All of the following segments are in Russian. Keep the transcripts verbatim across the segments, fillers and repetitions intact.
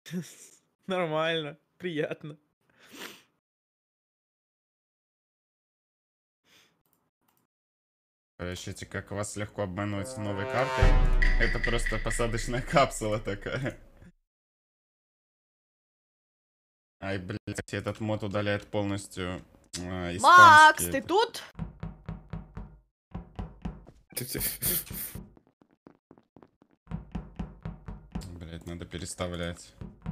Нормально, приятно. Ищите, как вас легко обмануть новой картой. Это просто посадочная капсула такая. Ай, блядь, этот мод удаляет полностью э, Макс, испанский. ты тут? Блядь, надо переставлять.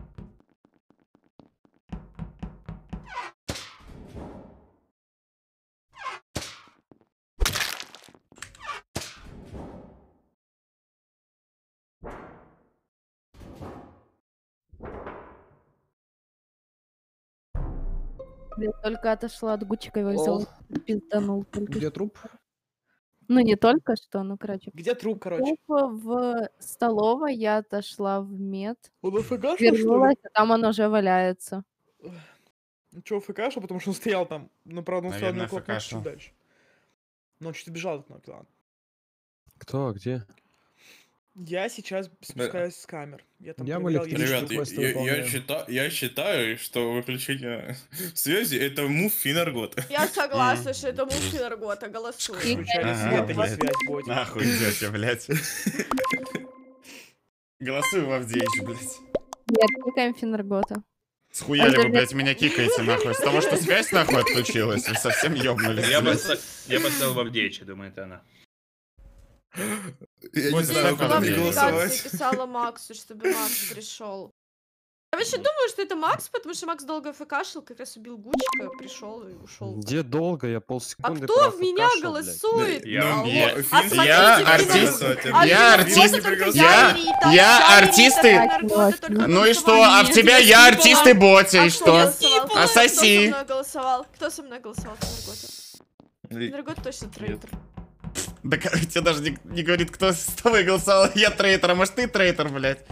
Я только отошла от Гучика и взял, пизданул только Где что. труп? Ну, не только что, ну, короче. Где труп, короче? Труп в столовой, я отошла в мед. Он АФКшил, что ли? Вернулась, а там он уже валяется. Ну чё, АФКшил, потому что он стоял там, ну, правда, он стоял Наверное, на кнопку АФКшил. чуть дальше. Но он чуть убежал от кнопки, ладно. Кто? Где? Я сейчас спускаюсь с камер. Я там Я в проверял, электричестве есть Ребят, что-то. я, я, я, считаю, я считаю, что выключение связи это мув Финаргота. Я согласна, что это муж Финаргота, голосую. Включали Ага, свет и блядь. связь, ботик. Нахуй идете, блядь. Голосую в Авдеич, блядь. Нет, никаким Финаргота. Схуяли вы, блядь, меня кикаете, нахуй. С того, что связь, нахуй, отключилась, вы совсем ёбнулись, Я блядь. поставил, я поставил в Авдеича, думаю, это она. Я не Вот знаю, так куда Я в мне Авдеич. навигации голосовать. писала Максу, чтобы Макс пришел. Я вообще думаю, что это Макс, потому что Макс долго АФКшил, как раз убил Гучика, пришел и ушел. Где долго? Я А полсекунды кто в меня профукашил, блядь. голосует? Я- Алло. я- А Фин- смотрите, я Фин- артист- А я Фин- артист- вот только я- я Рита, я вся артист и- Рита, Финаргота, только Ну и что? голосовали. А в тебя я артист и боти, А и кто что? голосовал? Кто- Асоси. Кто со мной голосовал? Кто со мной голосовал? Финаргота. Финаргота точно трейтер. Да как- тебе даже не, не говорит, кто с тобой голосовал. Я трейтер, а может ты трейтер, блядь?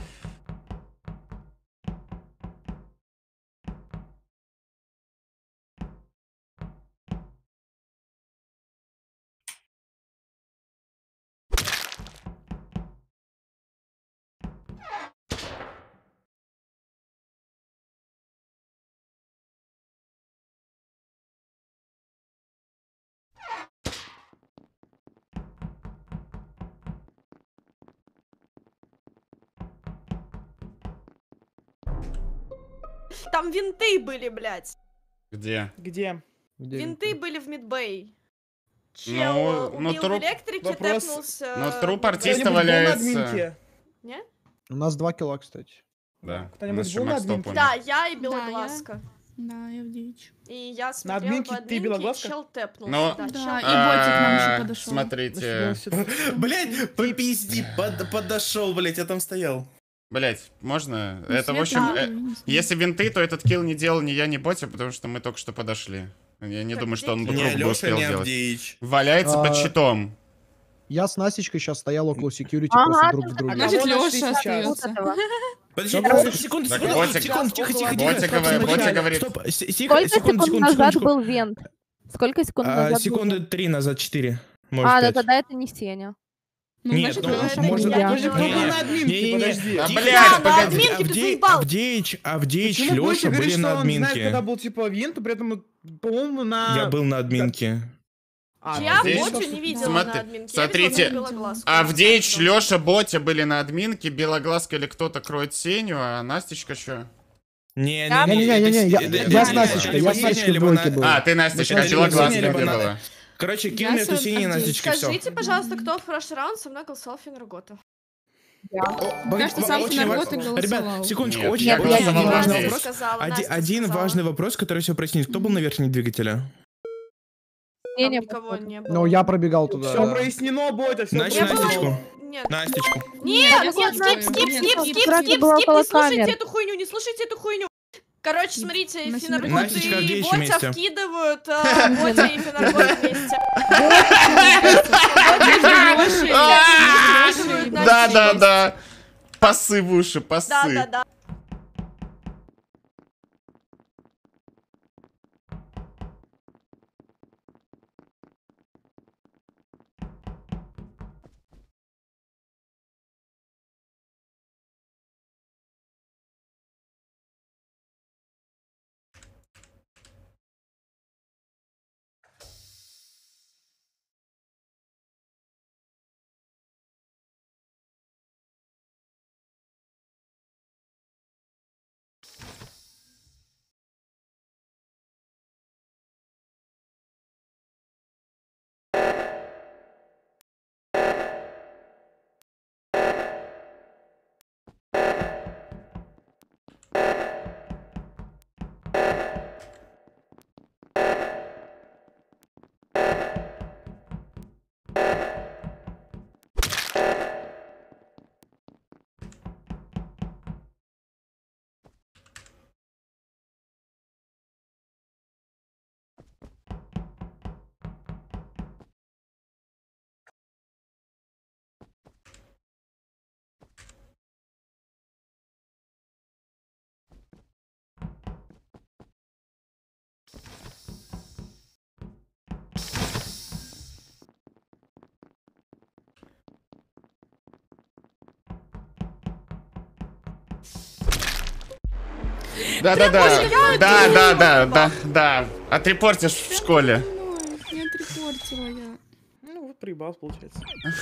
Там винты были, блядь. Где? Где? Где Винты были в Мидбэй. Чел Ну, ну, убил труп- в электрике, вопрос- тэпнулся. ну, труп в артиста Мидбэй. Кто-нибудь был на валяется. админке? Не? У нас два кило, кстати. Да. У нас Кто-нибудь еще был на Макс админке? топ умер. Да, я и Да, Белоглазка. Да, я в девичь. И я смотрела админке по ты админке, и Белоглазка? чел тэпнулся. Ну, да, Да, чел и ботик нам еще А, подошел. Смотрите. Блять, по пизди под- подошел, блять, я там стоял. Блять, можно? Ну, Это, в свет общем, надо, э, я не знаю. если винты, то этот килл не делал ни я, ни Ботя, потому что мы только что подошли. Я не Так, думаю, что он бы Не труп бы Леша, успел не сделать. Авдеич. Валяется под А, щитом. Я с Настечкой сейчас стоял около security Ага, просто друг ты к другу. А Значит, кого нашли Лёша сейчас? Вот остается. этого. Подожди, Да, секунду, вот. секунду, Так, секунду, Ботик- секунду, тихо, тихо, тихо. Ботик стоп, говорит- стоп, Ботик стоп, говорит- Стоп, с- тихо, Сколько секунду, секунд секунду, назад секундочку. был вент? Сколько секунд А, назад был секунды вент? три назад, четыре. Может, А, ну пять. тогда это не Сеня. Ну, Нет, значит, ну, Лёша. это может... не я. Подожди, кто был Не-не-не. на админке? Не-не-не. Подожди. Да, Тихо, блядь, Да, на погоди. админке ты Авдей- заебал. Авдеич, Авдеич, Почему Ботя Леша говорит, были что на он знает, когда админке. был типа винт, при этом, по-моему, на... Я был на админке. А, Я здесь- Ботю не видела Смотри- на админке. смотрите, Я видела Белоглазку. Авдеич, Леша, Ботя были на админке, Белоглазка или кто-то кроет Сеню, а Настечка что? Не-не-не, я- я с Настечкой, я с Настечкой в двойке был. А, ты Настечка, Мы с Белоглазка Настей где либо на- была? Короче, Я кинь эту с синей Авдеичем. Настечке, все. Скажите, пожалуйста, кто в прошлый раунд со мной голосовал Финаргота? Кажется, сам Финаргота Ребят, голосовал. секундочку, Нет, очень я очень голосовал важный Авдеич. вопрос. Сказала, Оди- Настя Один сказала. важный вопрос, который все прояснит. Кто был на верхнем двигателе? Там Сеня никого походу. не было. Ну, я пробегал туда. Все прояснено, Ботя, все Значит, Я была- Настечку. Нет. Настечку. Нет, Я нет, согласна. скип, скип, Нет, скип, скип, скип, сразу скип, было скип, около не слушайте камер. эту хуйню, не слушайте эту хуйню. Короче, смотрите, На Финаргот Настечка, и Авдеич Ботя вместе. вкидывают, а, Ботя и Финаргот вместе. Да, да, да. Пасы в уши, пасы. Да, да, да. Да-да-да. Да-да-да, да, да. Отрепортишь в школе. Ой, не отрепортила я. Ну, вот проебал, получается.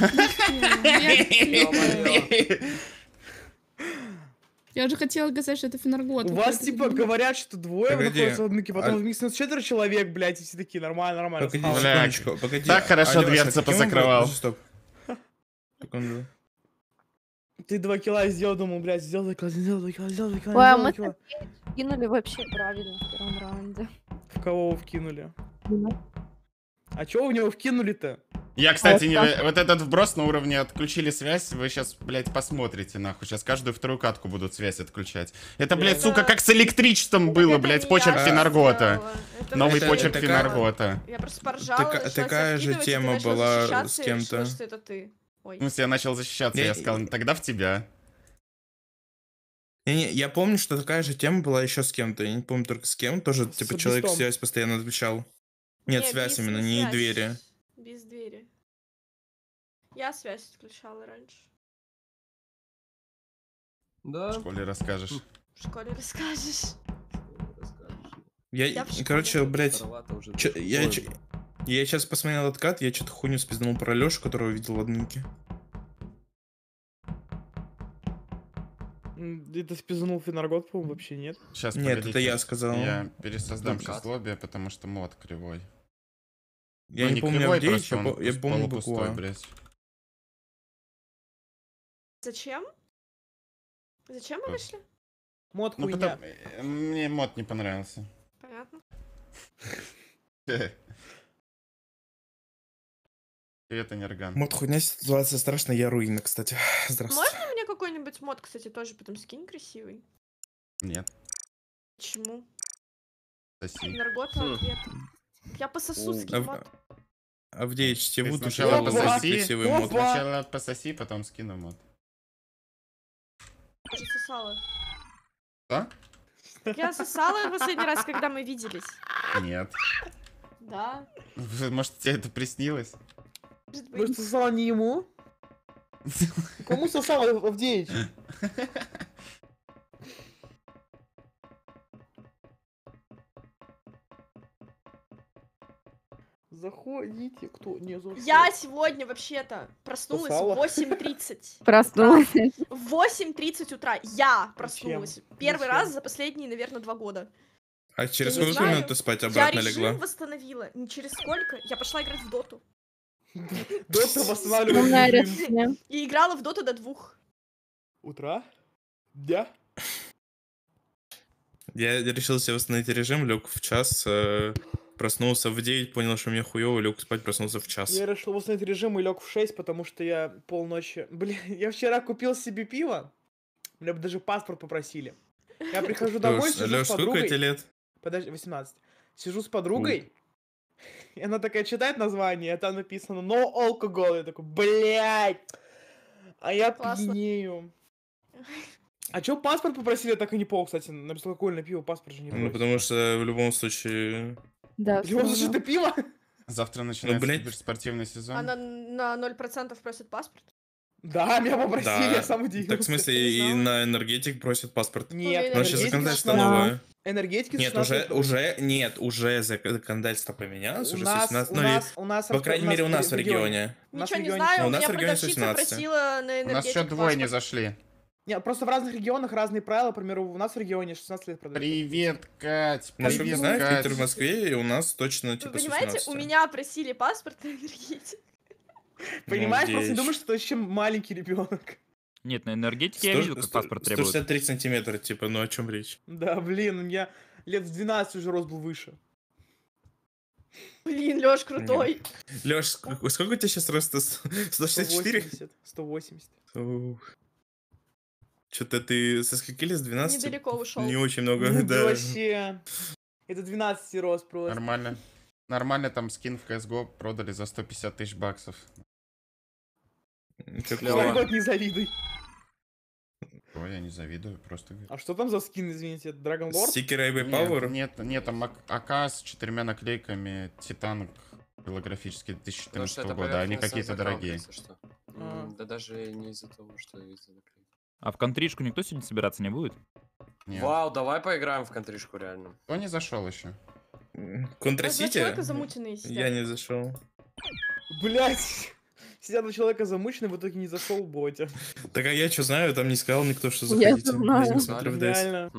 Я уже хотела сказать, что это фенаргот. У вас, типа, говорят, что двое Погоди, находятся в однуке, потом а- в миксе четверо человек, блядь, и все такие, нормально, нормально. Погоди стало. Блядь. секундочку, погоди. Так хорошо Алёша, дверцы каким позакрывал. образом- Стоп. Секунду. Ты два килла сделал, думал, блядь, сделал два килла, сделал два килла, сделал два килла, Ой, а сделал мы два килла. кинули вообще правильно в первом раунде. В кого вы вкинули? Ну, А чё вы в него вкинули-то? Я, кстати, Вот не... так. вот этот вброс на уровне отключили связь, вы сейчас, блядь, посмотрите, нахуй. Сейчас каждую вторую катку будут связь отключать. Это, блядь, Это- сука, как с электричеством было, Это блядь, не почерк я Фенаргота. сделала. Это Новый вообще почерк это не как- Фенаргота. Я просто поржала, Така- начала тебя такая же вкидывать, и ты тема начала была защищаться с и решила, кем-то. что это ты. Ой. В смысле, я начал защищаться, я Я- сказал, тогда в тебя. Не-не, я помню, что такая же тема была еще с кем-то. Я не помню только с кем. Тоже, С типа, человек Бестом. связь постоянно отвечал. Нет, Не, связь без- именно, без не связь. двери. Без двери. Я связь отключала раньше. В Да. школе расскажешь. В школе расскажешь. Я, Я в школе. короче, блядь, Старовато уже. чё- я, Ой, чё- я сейчас посмотрел откат, я что-то хуйню спизданул про Лешу, которого видел в админке. М, Это спизанул Фенаргот, по-моему, вообще нет. Сейчас, Нет, это я сказал. Я пересоздам Откат. сейчас лобби, потому что мод кривой. Я Ну, не помню кривой, Авдеич, просто я, он по- я пуст- помню полупустой, буква. блядь. Зачем? Зачем мы Что? вышли? Мод Ну, хуйня. потому... э, мне мод не понравился. Понятно. Это Нерган. Мод хуйня, ситуация страшная, я руина, кстати. Здравствуйте. Можно мне какой-нибудь мод, кстати, тоже потом скинь красивый? Нет, Почему? соси. Наргота Хм. ответ. Я пососу, О. скинь Ав- мод. Авдеич, тебе Ты буду сначала что пососи. красивый Опа. мод. Сначала пососи, потом скину мод. Я же сосала. Что? Я сосала в последний раз, когда мы виделись. Нет. Да. Может, тебе это приснилось? Может Может, быть. сосала не ему? Кому сосал Авдеич? Заходите, кто не зашел. Я сегодня вообще-то проснулась Сосала? в восемь тридцать. Проснулась. В восемь тридцать утра я проснулась. Первый Зачем? раз за последние, наверное, два года. А через Я не сколько знаю. минут ты спать Я обратно режим легла? восстановила. Не через сколько. Я пошла играть в доту. Дота Умная восстанавливает режим. решение. И играла в доту до двух. Утра? Дня? Я решил себе восстановить режим, лег в час, э, проснулся в девять, понял, что мне хуёво, лег спать, проснулся в час. Я решил восстановить режим и лег в шесть, потому что я полночи... Блин, я вчера купил себе пиво. Меня бы даже паспорт попросили. Я прихожу домой, Лёш, сижу Лёш, с сколько подругой. тебе лет? Подожди, восемнадцать. Сижу с подругой, и она такая читает название, а там написано «No alcohol». Я такой, блядь! А я Классно. пьянею. А чё паспорт попросили, я так и не понял, кстати. На безалкогольное пиво паспорт же не Ну, просят. потому что в любом случае... Да, В любом случае, всё это пиво? Завтра начинается блядь. киберспортивный сезон. Она на ноль процентов просит паспорт. Да, меня попросили, Да. я сам удивился. Так в смысле Не и знала. на энергетик просят паспорт. Нет, Ну, У нас сейчас энергетик законодательство шестнадцать. новое. Энергетики с Нет, уже, шестнадцати уже, нет, уже законодательство поменялось, У уже с нас, восемнадцати, у ну, или, нас, у нас, по крайней мере, у нас в регионе. У нас Ничего в не регионе знаю, у у нас меня в регионе с продавщица восемнадцати. просила на У нас энергетик еще двое не паспорт. зашли. Нет, просто в разных регионах разные правила. К примеру, у нас в регионе шестнадцать лет продают. Привет, Кать. Насколько Привет, я знаю, в Кать. Питере, в Москве, и у нас точно, Вы типа, с понимаете, у восемнадцати. меня просили паспорт на энергетик. Понимаешь, просто не Надеюсь. думаешь, что еще маленький ребенок. Нет, на энергетике я видел, как паспорт сто требуют. шестьдесят три сантиметра, типа, ну о чем речь? Да, блин, у меня лет в двенадцать уже рост был выше. Блин, Лёш крутой. Леш, сколько, сколько у тебя сейчас роста? сто шестьдесят четыре? сто восемьдесят. Что-то ты соскакили с двенадцати? Недалеко ушел. Не очень много, Ну, да. вообще. Это двенадцать рост просто. Нормально. Нормально, там скин в си эс го продали за сто пятьдесят тысяч баксов. Как Клёво. клево. Год не завидуй. Ой, я не завидую, просто говорю. А что там за скин, извините? Dragon Lord? Стикер Эй Нет, Power? нет, нет, там ак- АК с четырьмя наклейками, Титан голографический две тысячи Потому что четырнадцатого это года, они поверхностный какие-то закалка, дорогие. если что. А. М, Да даже не из-за того, что из-за наклейки. А в контришку никто сегодня собираться не будет? Нет. Вау, давай поиграем в контришку, реально. Кто не зашел еще? Контрасити? человека замученные сидят. Я не зашел. Блять. Сидят на человека замученный, в итоге не зашел в боте. Так а я что знаю, там не сказал никто, что Я заходите. знаю. не смотрю в ДС. Реально.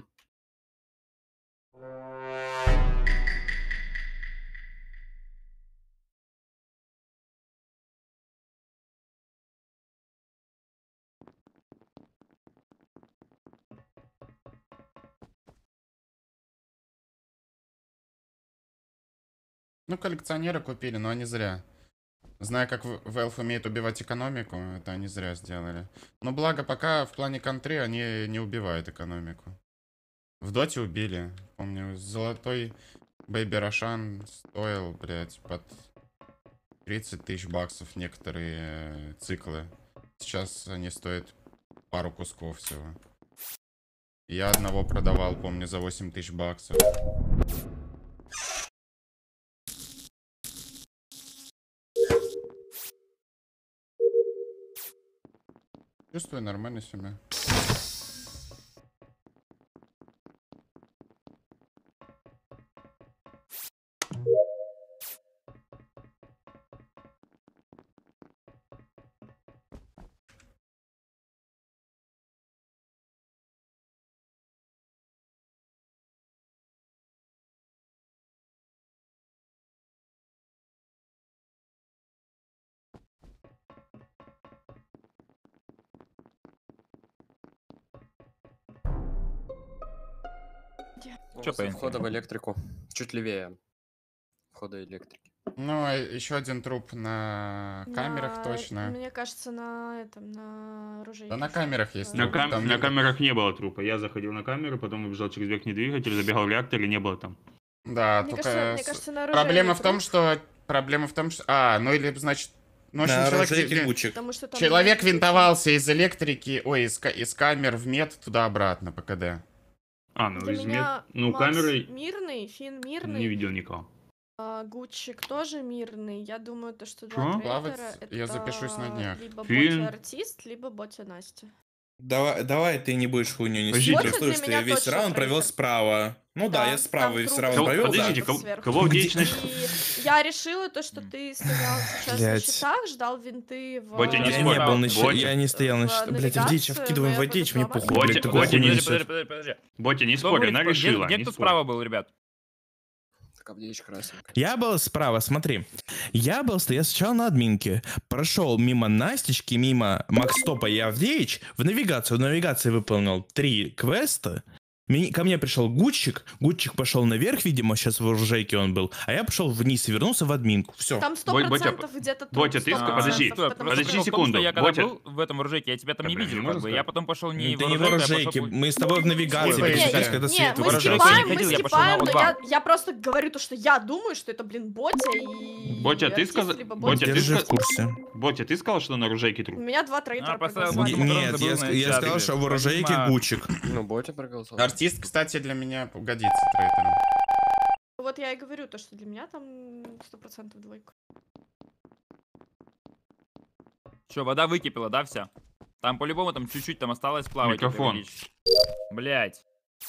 Ну, коллекционеры купили, но они зря. Зная, как Valve умеет убивать экономику, это они зря сделали. Но благо, пока в плане контры они не убивают экономику. В доте убили. Помню, золотой Бэйби Рошан стоил, блядь, под тридцать тысяч баксов некоторые циклы. Сейчас они стоят пару кусков всего. Я одного продавал, помню, за восемь тысяч баксов. Чувствую нормально себя. Чё по Входа в электрику. Чуть левее входа электрики. Ну, а еще один труп на камерах На- точно. Мне кажется, на этом, на оружейке. Да на камерах есть На, труп. кам- Там на не- камерах не было трупа. Я заходил на камеру, потом убежал через верхний двигатель, забегал в реактор и не было там. Да, Мне только кажется, мне с- кажется, на оружейке проблема в том, труп, что... Проблема в том, что... А, ну или, значит... Ну, в общем, На человек, оружейке ви- Гуччик. потому что там человек были- винтовался из электрики, ой, из, ка- из камер в мед туда-обратно по КД. А, ну Для из меня мед- Ну, Макс камерой мирный, Фин не мирный, видел никого. а, Гуччик тоже мирный. Я думаю, то, что Чё? два Плавать трейтера я это запишусь на днях. либо Фин. Ботя артист, либо Ботя Настя. Давай, давай ты не будешь хуйню нести. Подождите. Просто Для что меня я весь точно раунд провел трейдер. справа. Ну да, Да, я справа там весь труп. раунд Кого- провел, да. подождите, кого, Сверху. кого Где- деятельность... И я решила то, что ты стоял сейчас Блядь. на щитах, ждал винты в... Ботя, не Я спорь. не был на щит, Ботя. я не стоял на В щит. Блять, в дичь, навигацию, вкидываем но в я дичь, мне потом похуй, сломалась. блядь, Ботя, такой Ботя, хуйню не- несёшь. Подожди, подожди, подожди. Ботя, не Кто спорь, будет- она где- решила. Где не кто спорь. справа был, ребят? Так, Авдеич красненький. Я был справа, смотри. Я был, я сначала на админке. Прошел мимо Настечки, мимо Макстопа и Авдеич. В навигацию. В навигации выполнил три квеста. Ми- Ко мне пришел Гуччик. Гуччик пошел наверх, видимо, сейчас в оружейке он был. А я пошел вниз и вернулся в админку. Все. Там сто Ботя, процентов где-то труп, Ботя, ты сто ска- процентов, подожди, потому подожди что- Прикол в том, секунду, что я когда Ботя- был в этом оружейке, я тебя там Да, не блин, видел, не как можно бы. Я сказать. потом пошел не Ты в не в оружейке, а оружейке. пошел- Мы с тобой в навигации Ой, пересеклись, не, когда Не, свет мы выключался. скипаем, мы Ходил, я пошел скипаем, на но О я, два. я просто говорю то, что я думаю, что это, блин, Ботя и... Ботя, ты артист, сказал- либо Ботя, ты Держи ска- в курсе. Ботя, ты сказал, что на оружейке У труп? меня два трейтера А, поставил проголосовали. Ботю. Не- Нет, забыл я, на ск- я чат, сказал, блин. что в оружейке Помимо- Гуччик. Ну, Ботя проголосовал. Артист, кстати, для меня годится трейдером. Вот я и говорю то, что для меня там сто процентов двойка. Что, вода выкипела, да, вся? Там по-любому там чуть-чуть там осталось плавать. Микрофон. Блять.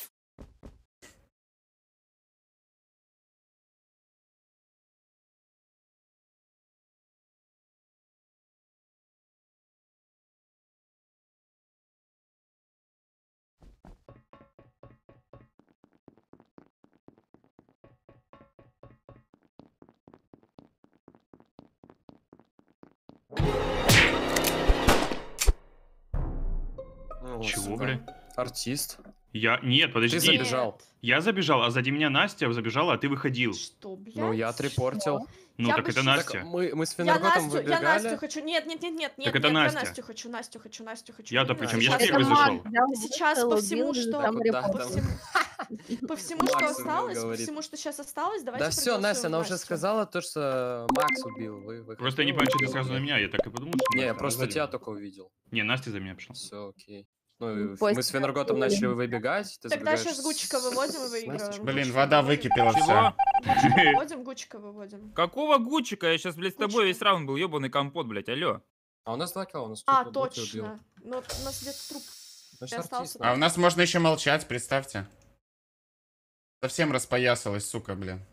Ну, вот Чего, сюда. бля? Артист. Я... Нет, подожди. Ты забежал. Я забежал, а сзади меня Настя забежала, а ты выходил. Что, блядь? Ну, я отрепортил. Ну, Я так бы это щас- Настя. Так мы, мы с Я Фенерготом Настю, я выбегали. Настю хочу. Нет, нет, нет, нет, нет, Так это нет, я Настя. Настю хочу, Настю хочу, Настю хочу. Я-то именно причем, я сейчас. первый Это зашел. Мак, Сейчас по всему, что... Да, По да. всему, по всему, что Макс убил, осталось, по говорит. всему, что сейчас осталось, давайте Да все, проголосуем Настя, она уже Настю. сказала то, что Макс убил. Вы, вы Просто я не понял, что ты сразу на меня, я так и подумал, что... Не, я Настя, просто а тебя сзади- только увидел. Не, Настя за меня пришла. Все, окей. Ну, и Поиск мы с Фенерготом такой. начали выбегать. Ты Тогда забегаешь сейчас Гучика выводим и с выигрываем. Настей. Блин, Гучика вода выводим. выкипела Чего? вся. Гучика выводим, Гучика выводим. Какого Гучика? Я сейчас, блядь, с тобой Гучика. весь раунд был, ебаный компот, блядь, алло. А у нас два килла, у нас А, только Ботя убил. точно. Ну, у нас где-то труп. Значит, Ты остался, артист. да? А у нас можно еще молчать, представьте. Совсем распоясалась, сука, блин.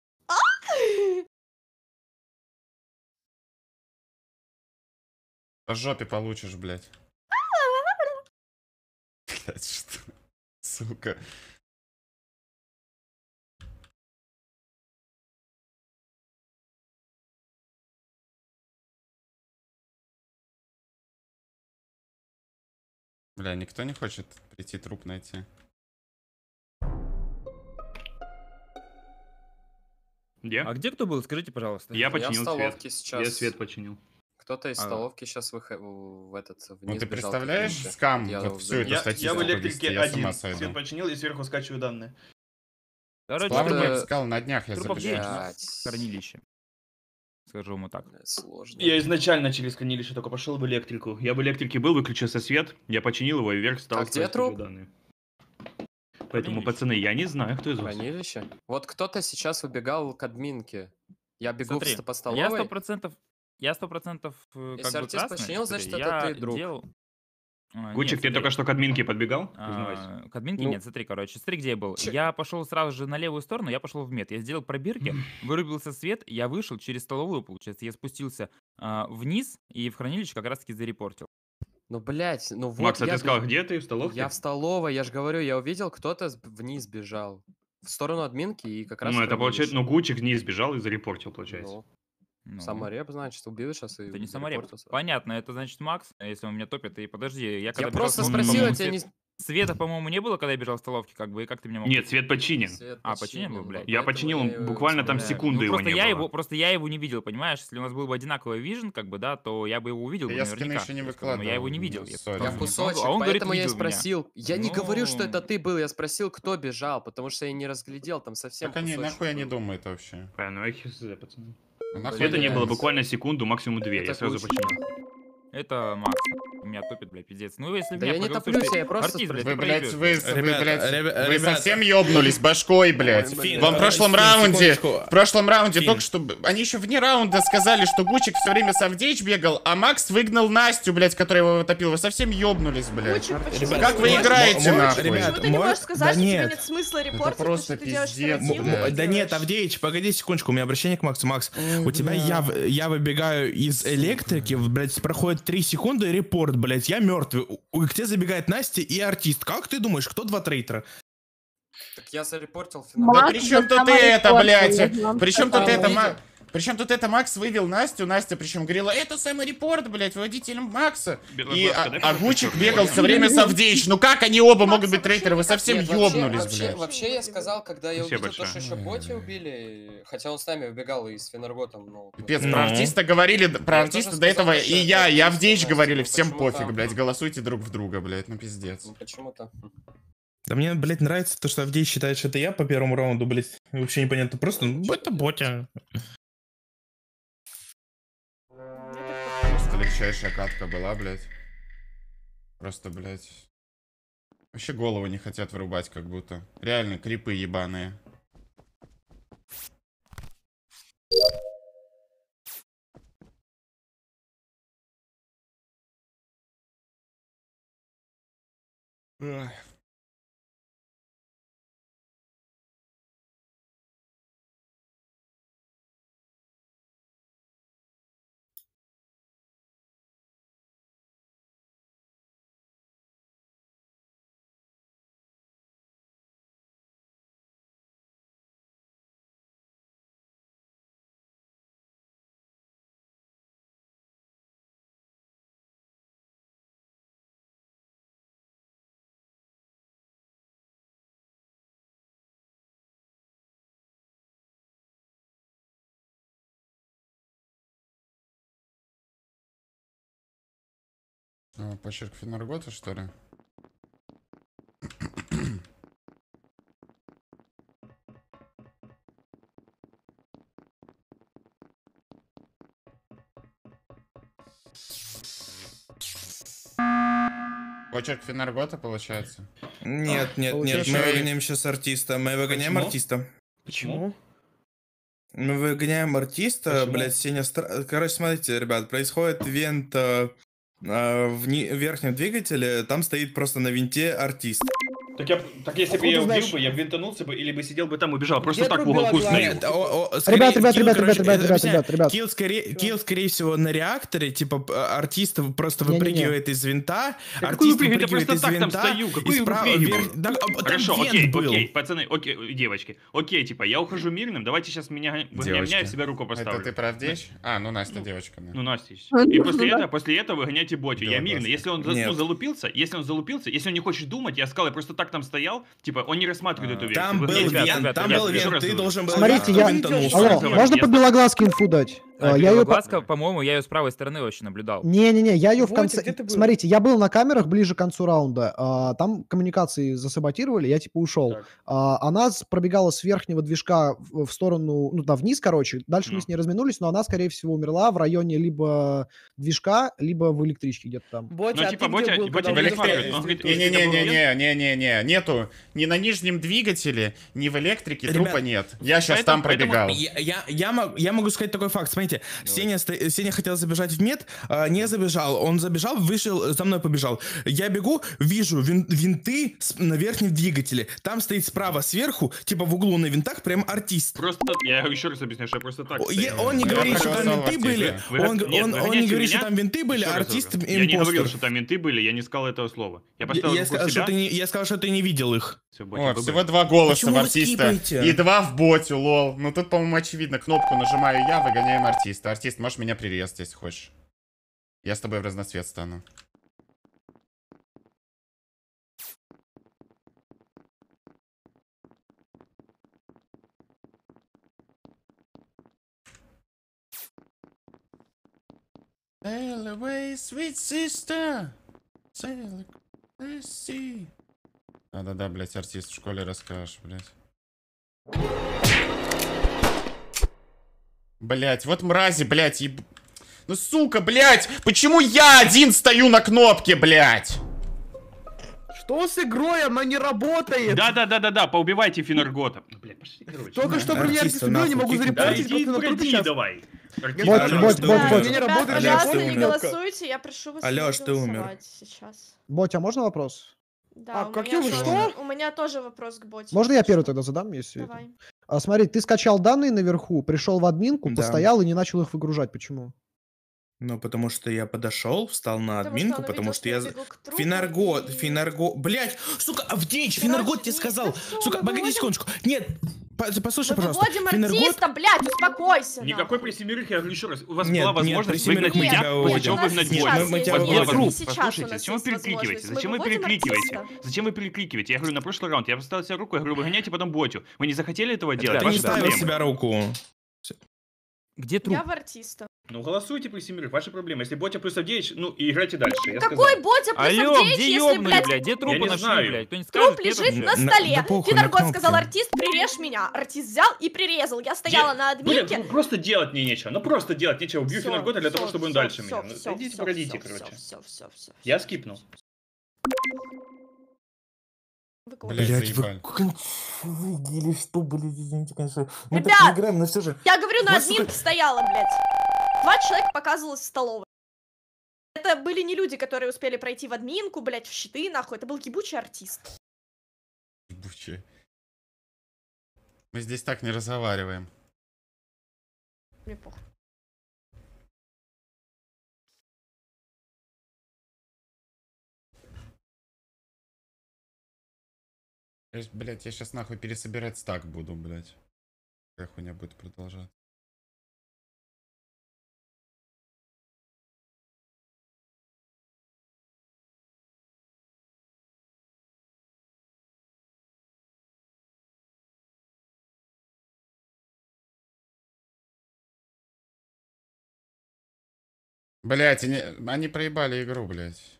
По жопе получишь, блядь. Блядь, что? Сука. Бля, никто не хочет прийти труп найти. Где? А где кто был? Скажите, пожалуйста. Я Я в починил столовке свет. сейчас. Я свет починил. Кто-то из А. столовки сейчас выход... в этот Ну вниз ты бежал, представляешь, как скам, я вот в всю эту Я- я в статистику вести, электрике я с ума один сойду. свет починил и сверху скачиваю данные. Короче, Слава Что-то- мне сказал, на днях я трупов забежал. девять у нас Блядь. в хранилище. Скажу ему так. Блядь, Сложно. Я изначально через хранилище только пошел в электрику. Я в электрике был, выключился свет, я починил его и вверх стал А где ставить труп? уже данные. Поэтому, Хранилище. пацаны, я не знаю, кто из вас. Хранилище? Вот кто-то сейчас убегал к админке. Я бегу Смотри, в ст- по я столовой. сто процентов, я сто процентов э, Если как бы артист красный. починил, Смотри, значит, это я ты, друг. делал- А, Гучик, нет, ты смотри, только что к админке подбегал? Признавайся. а, к админке Ну. нет, смотри, короче, смотри, где я был. Чё? Я пошел сразу же на левую сторону, я пошел в мед. Я сделал пробирки, вырубился свет, я вышел через столовую, получается, я спустился а, вниз и в хранилище как раз-таки зарепортил. Ну, блядь, ну вот Макс, а я ты сказал, бег- где ты? В столовке? Я в столовой, я же говорю, я увидел, кто-то с- вниз бежал. В сторону админки и как раз Ну, в это получается, ну, хранилище. Гучик не избежал и зарепортил, получается. Ну, Ну, Самореб, значит, убил сейчас и это не самореп. зарепортился. Понятно, это значит Макс, если он меня топит. И подожди, я когда Я бежал просто в столовку, спросил, я по-моему, тебя свет- не... Света, по-моему, не было, когда я бежал в столовке, как бы, и как ты меня мог... Нет, свет починен. Свет А, починен был, починен, блядь? но Я поэтому починил, он я его буквально там вспоминаю. секунды Ну, его просто не я было. его, просто я его не видел, понимаешь? Если у нас был бы одинаковый вижен, как бы, да, то я бы его увидел бы Я скины наверняка. еще не Я скажу, но я его не выкладывал, видел. ну, я сори. Я просто в не смогу. кусочек, А он говорит, поэтому я и видел меня. спросил. Я не говорю, что Ну. это ты был, я спросил, кто бежал, потому что я не разглядел, там совсем Так они, кусочек нахуй они был. думают вообще? А, ну, я хз, пацаны. Ну, нахуй Света они не было думают? буквально секунду, максимум две. Это Я сразу Гучик. починил. Это Макс. Меня топит, блядь, пиздец. Ну, если Да меня я не проголосуешь, топлюсь, ты я просто артист, блядь, Вы, ты блядь, проебешь, вы, блядь. вы, Ребята, блядь, ребя- вы ребята. совсем ёбнулись башкой, блядь. Фин, Вам в прошлом Фин, раунде, секундочку. в прошлом раунде Фин. только что... б- Они еще вне раунда сказали, что Гучик все время с Авдеич бегал, а Макс выгнал Настю, блядь, которая его топила. Вы совсем ёбнулись, блядь. Гучик, почему? Как вы Почему? играете, Мо- мо- нахуй? ребят, Почему ты не Может- можешь сказать, да что тебе нет. нет смысла репортить, то, просто что ты делаешь пиздец, оперативно, блядь. ты Да нет, делаешь. Авдеич, погоди секундочку, у меня обращение к Максу. Макс, у тебя я, в- я выбегаю из электрики, блядь, проходит три секунды, и репорт, блядь, я мертвый. У- К тебе забегает Настя и артист. Как ты думаешь, кто два трейтера? Так я зарепортил Да финал. при чем тут это, блядь? Причем тут это, Ма- причем тут это Макс вывел Настю, Настя причем говорила, это самый репорт, блядь, водитель Макса. И, а, а Гучик бегал все время с Авдеич. Ну как они оба могут быть трейтеры? Вы совсем Нет, вообще- ёбнулись, вообще, блядь. вообще я сказал, когда я Спасибо увидел то, что большое. еще боти убили, хотя он с нами убегал и с Фенерготом, ну... Пипец, Ну. про артиста говорили, про Я артиста тоже до этого сказал, и что я, это и артист, Авдеич Настя, говорили, ну всем почему пофиг, так? блядь, голосуйте друг в друга, блядь, ну пиздец. Ну почему-то. Да мне, блядь, нравится то, что Авдеич считает, что это я по первому раунду, блядь. Вообще непонятно. Просто, ну, это ботя. Просто легчайшая катка была, блядь. Просто, блядь. Вообще голову не хотят вырубать, как будто. Реально, крипы ебаные. Ах. А, почерк Фенергота, что ли? Почерк Фенергота, получается? Нет, нет, нет, мы выгоняем сейчас артиста. Мы выгоняем Почему? артиста. Почему? Мы выгоняем артиста, Почему? блядь, Сеня... Стра- Короче, смотрите, ребят, происходит ивент э, А, в ни- верхнем двигателе там стоит просто на винте артист. Так, я, так если бы Откуда я убил знаешь? бы, я бы винтанулся бы, или бы сидел бы там и убежал. Просто Где так в труп уголку Белоглазый? стою. Нет, о- о, скорее- Ребят, ребят, Килл, ребят, короче, ребят, ребят, объясняю. ребят, ребят. Килл, скорее, Килл, скорее всего, на реакторе, типа, п- артист просто Не-не-не. выпрыгивает из винта, Да какой артист выпрыгивает? Я выпрыгивает просто из так там винта, стою. и Какой справа выпрыгиваю? вверх- да, а, там Хорошо, вент окей, был. окей, пацаны, окей, девочки. Окей, типа, я ухожу мирным, давайте сейчас меня выгоняю, Девочки. я себе руку поставлю. Это ты правдешь? А, ну Настя девочка, да. Ну, Настя. Ну, И после да. этого, после этого выгоняйте Ботю. Я Белоглазый. мирный. Если он за- ну, Нет. залупился, если он залупился, если он не хочет думать, я сказал, я просто так там стоял, типа, он не рассматривает эту версию. Там был Выгоняйте. ребята, вент, ребята, там ребята, был еще вент, раз ты говорю. должен был... Смотрите, знать, я- что винтанул. Еще Алло, раз говорю, можно я- по Белоглазке инфу дать? А, А, Я ее... Белоглазка, по-моему, я ее с правой стороны очень наблюдал. Не-не-не, я ее в Вотя, конце... где ты был? Смотрите, я был на камерах ближе к концу раунда. а, Там коммуникации засаботировали, я типа ушел. Так. А, Она с- пробегала с верхнего движка в в сторону, ну, да, вниз, короче. Дальше мы Ну. с ней разминулись, но она, скорее всего, умерла в районе либо движка, либо в электричке где-то там. Ботя, Ну, а типа, ты где Ботя- был, Ботя когда не он рассматривает, из он говорит, электрички? Не-не-не-не-не-не-не, нету. Ни на нижнем двигателе, ни в электрике Ребят, трупа нет. Я сейчас поэтому- там поэтому пробегал. Я, я, я, мог- я могу сказать такой факт. Смотрите, Сеня, сто- Сеня хотел забежать в мед, а, не забежал. Он забежал, вышел, за мной побежал. Я бегу, вижу вин- винты с- на верхнем двигателе. Там стоит справа сверху, типа в углу на винтах, прям артист. Просто, я еще раз объясняю, что я просто так О, стою. я- он не Я говорит, что там проголосовал винты артиста. были. Вы- Он, нет, он- вы он не гоняете говорит, что меня? там винты были, Еще а раз артист говорю. Я не говорил, импостер. что там менты были, я не сказал этого слова. Я Я, поставил я руку сказал, что себя. ты не, я сказал, что ты не видел их. Всё, Ботя, О, ББ. всего два голоса Почему в вы артиста. скипаете? И два в ботю, лол. Ну тут, по-моему, очевидно. Кнопку нажимаю я, выгоняем артиста. Артист, можешь меня прирезать, если хочешь. Я с тобой в разноцвет стану. Sail away, sweet sister. Sail the sea. Да-да-да, блядь, артист в школе расскажешь, блядь. Блядь, вот мрази, блядь, еб... Ну, сука, блядь, почему я один стою на кнопке, блядь? Что с игрой? Она не работает. Да-да-да-да-да, поубивайте Финаргота. Ну, блядь, пошли, короче. Только что про меня Артиста артист убил, не нахуй могу кикнуть. Да зарепортить, иди, просто на трупе пройди сейчас. давай. Артист, Боть, пожалуйста. боть, боть, Да, боть. не Ребят, работает, пожалуйста, Алёш, не ты голосуйте, я прошу вас Алёш, не ты умер. голосовать сейчас. Ботя, можно вопрос? Да, А, у как меня его, тоже- что? У меня тоже вопрос к боте. Можно я первый тогда задам, если... это? Давай. А, смотри, ты скачал данные наверху, пришел в админку, Да. постоял и не начал их выгружать. Почему? Ну, потому что я подошел, встал на Потому админку, он потому увидел, что я... ты бегал к трупу Финаргот, и- Финаргот, блять, сука, Авдеич, Короче, Финаргот тебе нет, сказал. да всё, Сука, мы погоди выводим- секундочку. Нет, по- послушай, Мы пожалуйста. выводим Финаргот... артиста, блядь, успокойся. Никакой нахуй. при семерых, я говорю еще раз, у вас Нет, была нет, возможность при семерых выгнать мы меня, тебя после выводим. чего Нет, выгнать Нет, Ботю. мы- мы тебя Вот выводим. была возможность. Сейчас у Послушайте, нас зачем вы есть перекликиваете? возможность. Зачем Мы вы выводим перекликиваете? артиста. Зачем вы перекликиваете? Я говорю, на прошлый раунд я поставил себе руку, я говорю, выгоняйте потом Ботю. Вы не захотели этого делать? Ты не Ваши ставил проблемы. себя руку. Где труп? Я в артиста. Ну голосуйте при семерых, ваши проблемы. Если Ботя плюс Авдеич, ну и играйте дальше. Я Какой сказал. Ботя плюс Алло, Авдеич, где если, ёбнули, блядь, блядь? Где трупы не нашли, знаю. блядь? Кто не труп скажет, где лежит трупы? на На- столе. да похуй, на Финаргот кнопке. сказал, артист, прирежь меня. Артист взял и прирезал. Я стояла на Блин, админке. ну просто делать мне нечего. Ну просто делать нечего. Убью Всё, Финаргота для того, всё, чтобы он всё, дальше всё, меня. Ну, всё, идите, всё, пройдите, всё, короче. всё, всё, всё. Я скипнул. Выкладывай. Блядь, Блять, вы заебали. кончили, что, блядь, извините, конечно. Мы Ребят! так не играем, но все же. Я говорю, на Вас, сука- админке стояла, блядь. Два человека показывалось в столовой. Это были не люди, которые успели пройти в админку, блядь, в щиты, нахуй. Это был ебучий артист. Ебучие. Мы здесь так не разговариваем. Мне похуй. То есть, блядь, я сейчас нахуй пересобирать стак буду, блядь. Какая хуйня будет продолжаться. Блять, они, они проебали игру, блять.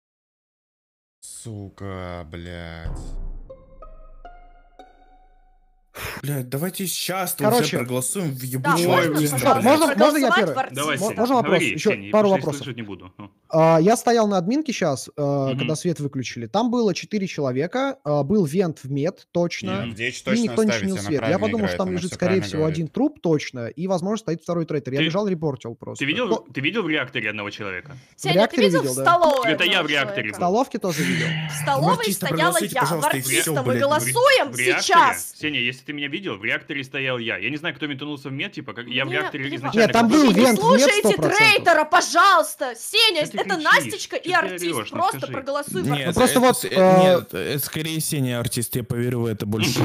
Сука, блять. Блядь, давайте сейчас то Короче, уже проголосуем в Да, ебучую Ой, можно, блин. пожалуйста, Можно- можно я проголосовать первый? в артиста? Давай, Мо- Сеня, можно вопрос? говори, Еще Сеня, пару потому что я вопросов. слышать не буду. Ну. А, Я стоял на админке сейчас, Мгм. когда свет выключили. Там было четыре человека. а, Был вент в мед, точно. Не, в Дичь И точно никто не оставить, чинил она свет. Я правильно подумал, что играет, там она лежит, всё скорее правильно всего, говорит. один труп точно. И, возможно, стоит второй трейтер. Я Ты- бежал, репортил просто. Ты видел, Кто- ты видел в реакторе одного человека? Сеня, ты реакторе видел видел, в да. столовой Это я одного в реакторе человека? В был. столовке тоже видел. В столовой артиста стояла проголосуйте, я. В пожалуйста, и всё, артиста мы блядь. голосуем В реакторе? сейчас. Сеня, если ты меня видел, в реакторе стоял я. Я не знаю, кто метнулся в мед, типа, как я в Мне реакторе плевать. изначально... Нет, там как был Вы не вент в мед слушаете сто процентов. трейтера, пожалуйста! Сеня, Что ты это кричишь? Настечка и Чё ты артист. орёшь? Ну Просто скажи. проголосуй в Нет, артист. просто это вот, с- э, э, Нет, это скорее Сеня артист, я поверю в это больше.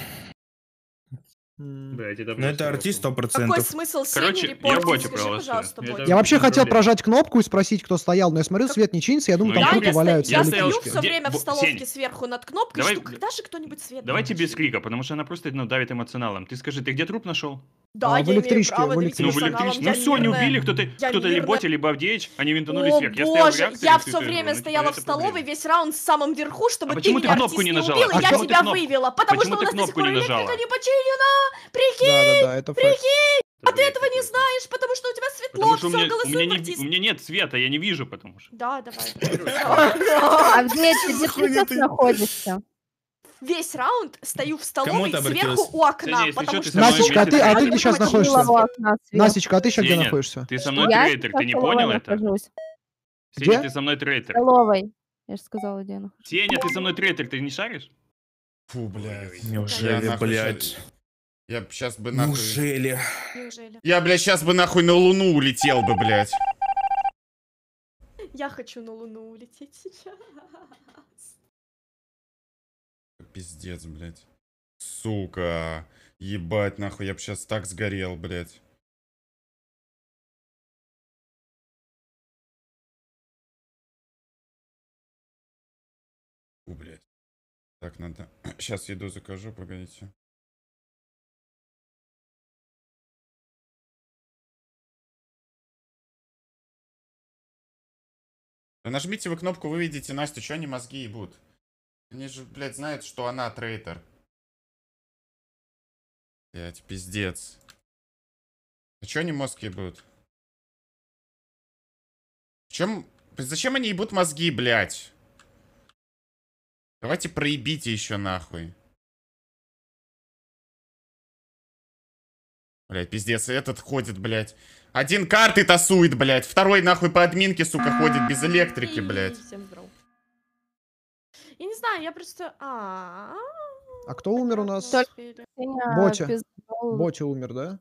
М. Блядь, это Но это просто артист сто опа. Какой процентов. смысл Короче, Сене я репортить? Ботю Скажи, проголосую. пожалуйста, Это- Ботя. Я вообще без хотел проблем. прожать кнопку и спросить, кто стоял, но я смотрю, Как- свет не чинится, я думаю, Ну, там я- трупы Я, ста- валяются. я на стою электричке. все Где- время в Бо- столовке Сень, сверху над кнопкой, давай- жду, когда же кто-нибудь свет Давайте без выключит. крика, потому что она просто ну, давит эмоционалом. Ты скажи, ты где труп нашел? Да, А, я в имею электричке, право в давить Ну, в эмоционалом, электричке. я Ну все, они мирная. убили, кто-то, Я кто-то мирная. либо либо Авдеич, они винтанулись О вверх. Я стоял в боже, реакторе я всю все эту игру, время ну, типа, стояла в это столовой проблема. весь раунд в самом верху, чтобы А ты почему ты меня, кнопку артист, не не нажала? убил, и А я почему ты тебя кноп- вывела, потому почему что у ты нас до сих кнопку пор не электрика нажала? не починена. Прикинь, Да, да, да, это факт. прикинь, Это а ты бред этого не какой-то. знаешь, потому что у тебя светло, Потому что у все, меня, у, голосуй меня в не, артист. у меня нет света, я не вижу, потому что. Да, давай. А где ты где ты сейчас находишься? Весь раунд стою в столовой Кому ты сверху обратилась? у окна, Сеня, если потому чё, ты что... со мной Настечка, а вместе ты, а ты стоишь. где сейчас Почему находишься? Почему у окна свет? Настечка, а ты сейчас где Сеня, находишься? ты со мной Я трейтер, сейчас ты не в столовой понял это? нахожусь. Сеня, Где? ты со мной В трейтер. столовой. Я же сказала, где я нахожусь. Сеня, ты со мной трейтер, ты не шаришь? Фу, блядь. Неужели, Я нахуй блядь? щас- Я б сейчас бы нахуй... Неужели? Неужели? Я, блядь, сейчас бы нахуй на Луну улетел бы, блядь. Я хочу на Луну улететь сейчас. Пиздец, блядь. Сука. Ебать, нахуй, я б сейчас так сгорел, блядь. Фу, блядь. Так, надо... Сейчас еду закажу, погодите. Да нажмите вы кнопку, вы видите Настю, что они мозги ебут? Они же, блядь, знают, что она трейтер. Блядь, пиздец. А чё они мозг ебут? В чем... Зачем они ебут мозги, блядь? Давайте проебите еще нахуй. Блядь, пиздец, этот ходит, блядь. Один карты тасует, блядь. Второй нахуй по админке, сука, ходит без электрики, блядь. Всем здорово. Я не знаю, я просто... А, А кто умер у нас? Только- успели. Сеня Ботя. пиздал. Боти умер, да?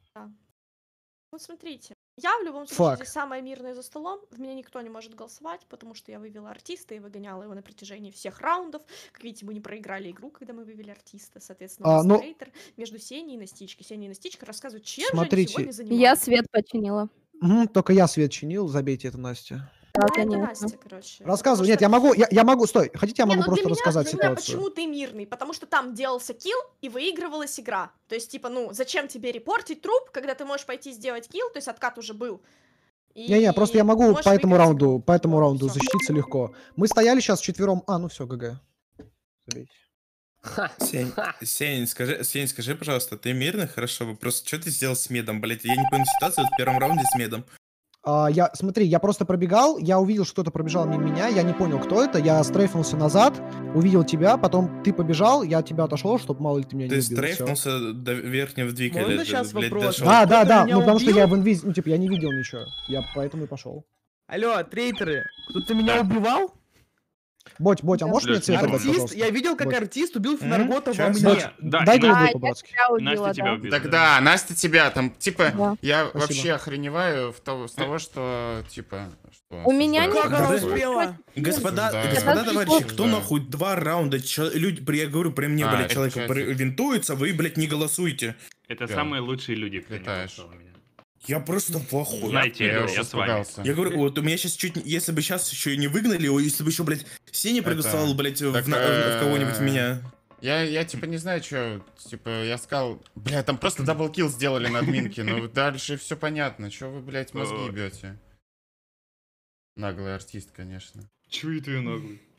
Вот смотрите, я в любом случае Фак. здесь самая мирная за столом, в меня никто не может голосовать, потому что я вывела артиста и выгоняла его на протяжении всех раундов. Как видите, мы не проиграли игру, когда мы вывели артиста, соответственно, у А, нас ну- трейтер между Сеней и Настичкой. Сеня и Настичка рассказывают, чем Смотрите, же они сегодня Я занимались. свет починила. Мгм, только я свет чинил, забейте это, Настя. Да, А это конечно. Настя, короче. Рассказывай. Потому Нет, что- я могу, я, я могу, стой, хотите, я Не, могу ну просто для меня, рассказать для меня ситуацию? почему ты мирный? Потому что там делался килл и выигрывалась игра. То есть, типа, ну, зачем тебе репортить труп, когда ты можешь пойти сделать килл, то есть откат уже был. И Не-не, просто я могу можешь по этому выиграть раунду, игру. по этому Вот, раунду всё. защититься легко. Мы стояли сейчас вчетвером. А, ну все, ГГ. Забейте. Сень, Сень, скажи, Сень, скажи, пожалуйста, ты мирный? Хорошо, просто что ты сделал с медом, блядь? Я не понял ситуацию в первом раунде с медом. А, я, смотри, я просто пробегал, я увидел, что кто-то пробежал мимо меня, я не понял, кто это, я стрейфнулся назад, увидел тебя, потом ты побежал, я от тебя отошел, чтобы мало ли ты меня не Ты убил. всё. стрейфнулся до верхнего двигателя. Можно д- щас блядь, вопрос? дошёл. Да, да, Кто-то да, меня ну потому что убил? я в инвиз, ну типа я не видел ничего, я поэтому и пошел. Алло, трейтеры, кто-то меня убивал? Боть, Боть, а Да. можешь мне Лёш, цвет отдать, Артист, пожалуйста? я видел, как Боть. артист убил М? Фенаргота во Чё? мне. Боть, Да, дай и- голубой А, я по-братски. тебя убила, Настя тебя да. убила. Так да, Настя тебя там, типа, Да. я Спасибо. вообще охреневаю в того, с того, что, типа, что... У меня что- не Как она Да. успела? Господа, Да. господа Я товарищи, тоже кто знаю. нахуй два раунда, чел- люди, при- я говорю, при мне, А, блядь, это человек получается. при- винтуется, вы, блядь, не голосуете. Это Да. самые лучшие люди, кто не Летаешь. голосовал на меня. Я просто в ахуе. Знаете, Я я, уже я с вами. испугался. Я говорю, вот у меня сейчас чуть, не- если бы сейчас еще не выгнали его, если бы еще, блядь, Сеня Это- проголосовал, блядь, в, так, на- в кого-нибудь в э, меня. Я, я, типа, не знаю, что, типа, я сказал, бля, там просто даблкил сделали на админке, ну дальше все понятно, что вы, блядь, мозги О. ебете. Наглый артист, конечно. Чё это я наглый?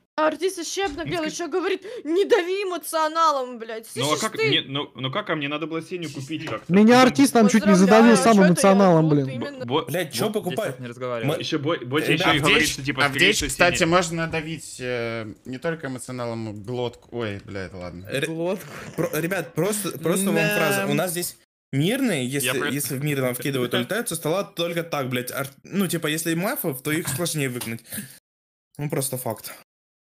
А артист еще обнаглел, еще говорит, не дави эмоционалом, блядь. Ну а Слышишь как ты? мне, ну, ну как, а мне надо было Сеню купить как-то. Меня артист там чуть не задавил Поздравляю, сам чё-то я эмоционалом, тут блин. именно- Бо- Блять, что бо- покупать? Не разговаривал. Мы- Еще бой, Ботя еще А и в говорит, Дейч, что типа а в скорее Дейч, всего, кстати, Сеня- можно давить э, не только эмоционалом глотку. Ой, блядь, ладно. Р- Глотку. про- ребят, просто, просто вам Да. фраза. У нас здесь мирные, если, Я про- если в мир нам вкидывают, улетают со стола только так, блядь. Ар- Ну, типа, если мафов, то их сложнее выгнать. Ну, просто факт.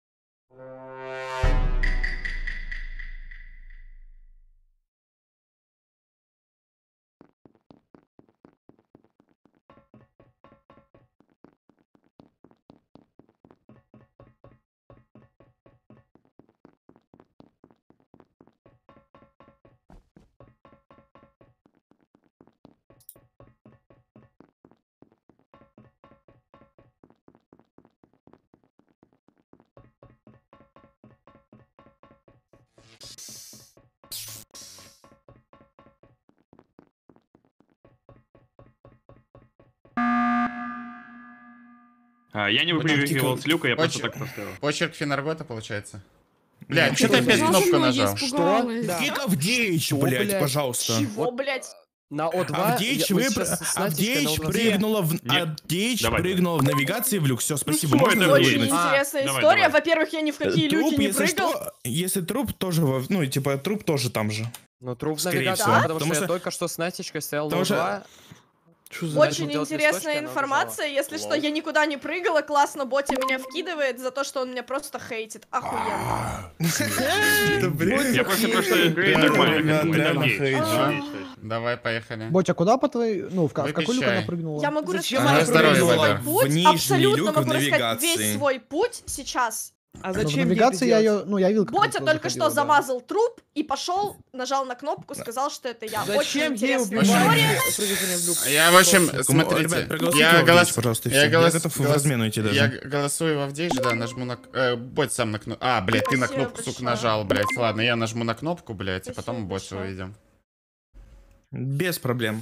А, я не Очень выпрыгивал тихо. с люка, я просто Очень- так поставил. Почерк Финаргота получается. Бля, что что ты ты опять сказал, кнопку что? нажал? Я испугалась. Да. Кик Авдеич, Что, блядь, блядь? пожалуйста. Чего, блядь? На О два... Авдеич, я- мы вы... сейчас с Настечкой на Авдеич О два- прыгнула в... Нет. Авдеич Давай, прыгнула в навигации в люк. Все, спасибо. всё, Можно это Очень выгнать? А, интересная давай, история. давай. Во-первых, я ни в какие Труп, люки не если прыгал. что, если труп тоже во... Ну, типа, труп тоже там же. Ну, труп в Скорее навигации, всего. потому, Потому что, что- я только что с Настечкой стоял на Потому О что- два. Что за... Начал Очень делать интересная листочки, она информация. Если что, Лол. я никуда не прыгала. Классно, Ботя меня вкидывает за то, что он меня просто хейтит. Охуенно. Это бред. Я просто прошлой игры Да, нормально да, как бы, реально надеюсь. хейт, да. Надеюсь, точно. Давай, поехали. Ботя, куда по твоей... Ну, в, ка- в какой люк она Выпищай. прыгнула? Я могу Зачем рассказать она здоровье, весь свой Валер? путь. В нижний Абсолютно люк в могу рассказать весь навигации. свой путь сейчас. А Ну, в зачем ей навигации это я делать? ее... Ну, я видел, как Ботя она только что заходила, да. замазал труп и пошел, нажал на кнопку, сказал, что это я. Очень Зачем ей интересная убивать история. прыгание в люк? Я, в общем, Кому- смотрите, Ребят, проголосуйте я, в Авдеич, голос... пожалуйста, и я, всё. голос... Я готов в голос- размену идти даже. я голосую в Авдеич, да, нажму на... Э, Бот сам на кнопку... А, блядь, ты на Спасибо кнопку, сука, большое. нажал, блядь. Ладно, я нажму на кнопку, блядь, и Спасибо потом Ботя большое. увидим. Без проблем.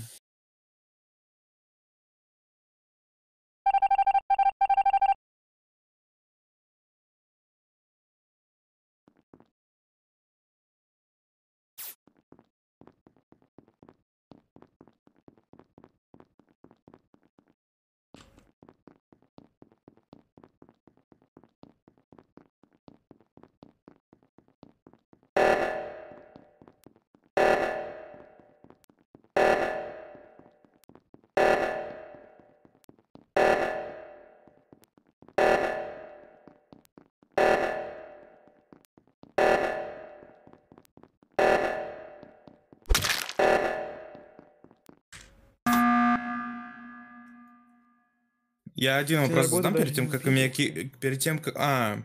Я один вопрос Финаргота задам даже перед тем, не как у меня... ки- Перед тем, как... А...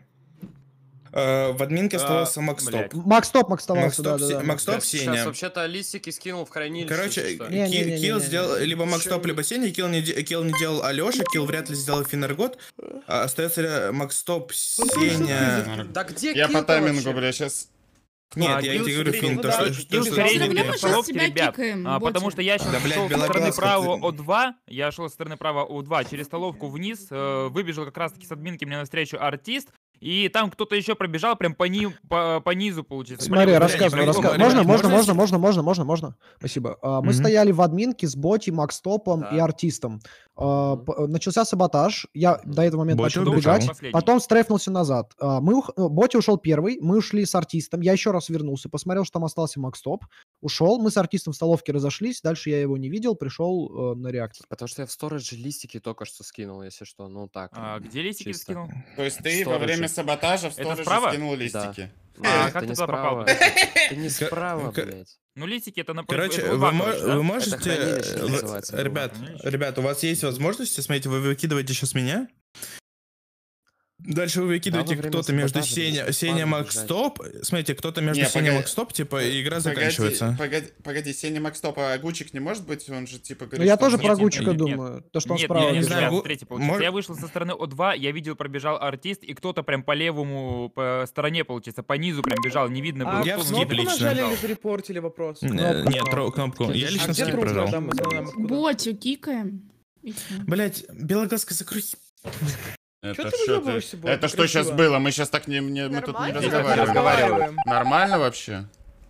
Э, В админке А, оставался Макстоп. блядь. Макс Топ, Макс оставался, Макстоп, да, Се- да, да. Макстоп, Сейчас Сеня. вообще-то листики скинул в хранилище. Короче, чисто. ки- Не-не-не-не-не. килл сделал либо Макстоп, Ещё либо Сеня. Килл не, де- килл не делал Алёша, килл вряд ли сделал Финаргот. А остается Макстоп, Сеня... Да где Я килл по таймингу, вообще? бля, сейчас... Нет, А, я Килл тебе говорю, скрин, Фин, ну то, да, что... Килл то, что- скрин, Проблема, блядь, что половки, себя ребят. кикаем, А, потому Ботя. что я сейчас Да, блядь, шел со стороны Белогорска, правого ты- О два, я шел со стороны правого О два через столовку вниз, э, выбежал как раз таки с админки мне навстречу артист, и там кто-то еще пробежал прям по, ни, по, по низу, получается. Смотри, Блин, рассказывай, блин, рассказывай. блин, Можно, блин, можно, можно можно, можно, можно, можно, можно. Спасибо. А, Мы Мгм. стояли в админке с Боти, Макстопом Да. и артистом. А, Мгм. п- Начался саботаж. Я Мгм. до этого момента Боти начал убежал. бегать. Последний. Потом стрейфнулся назад. А, Мы ух- э, Боти ушел первый, мы ушли с артистом. Я еще раз вернулся, посмотрел, что там остался Макстоп. Ушел, мы с артистом в столовке разошлись. Дальше я его не видел, пришел э, на реактор. Потому что я в сторидже листики только что скинул, если что. Ну так. А, где листики чисто. скинул? То есть ты во Сторожи. время саботажа в Это стороже справа? скинул листики? А, это как не ты туда попал? справа. Это не Ка- справа, ка- блядь. Ну, листики это на Короче, это вы, два, мо- короче, да? вы можете... хранилище вы- называется, было. Ребят, Хранилище. ребят, у вас есть возможности, смотрите, вы выкидываете сейчас меня. Дальше вы выкидываете время кто-то между саботажа Сеня, без Сеня спама Макстоп. Смотрите, кто-то между Не, Сеня погоди. Макстоп, типа, и игра Погоди, заканчивается. Погоди, погоди, Сеня Макстопа, а Гучик не может быть? Он же типа Ну, говорит, я что тоже он про нет, может- Гучика нет, нет. думаю. То, что он Нет, справа я не не бежал. знаю, знаю, Гу- третий получается. мож- Я вышел со стороны О два, я видел, пробежал артист, и кто-то прям по левому, по стороне, получается, по низу прям бежал, не видно было, А Я кто в на скип него лично. нажали бежал. или зарепортили вопрос? Э, Нет, тро- кнопку. Я А лично А где скип труп прожал. тогда? Мы знаем, откуда. Ботю кикаем. И всё. Блять, Белогорска, закрой. Это ты что, выебываешься, это, Бот, это что сейчас некрасиво? было? Мы сейчас так не, не- мы тут не Нормально. разговариваем. Разговариваем. Нормально вообще?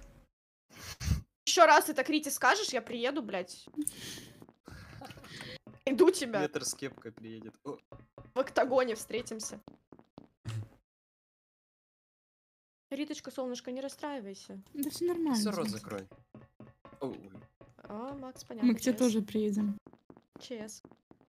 Еще раз это Крите скажешь, я приеду, блядь. Иду тебя. Метр с кепкой приедет. О, В октагоне встретимся. Риточка, солнышко, не расстраивайся. Да все нормально. всё, рот Зай. закрой. О, А, Макс, понятно. Мы к тебе ЧС. тоже приедем. ЧС.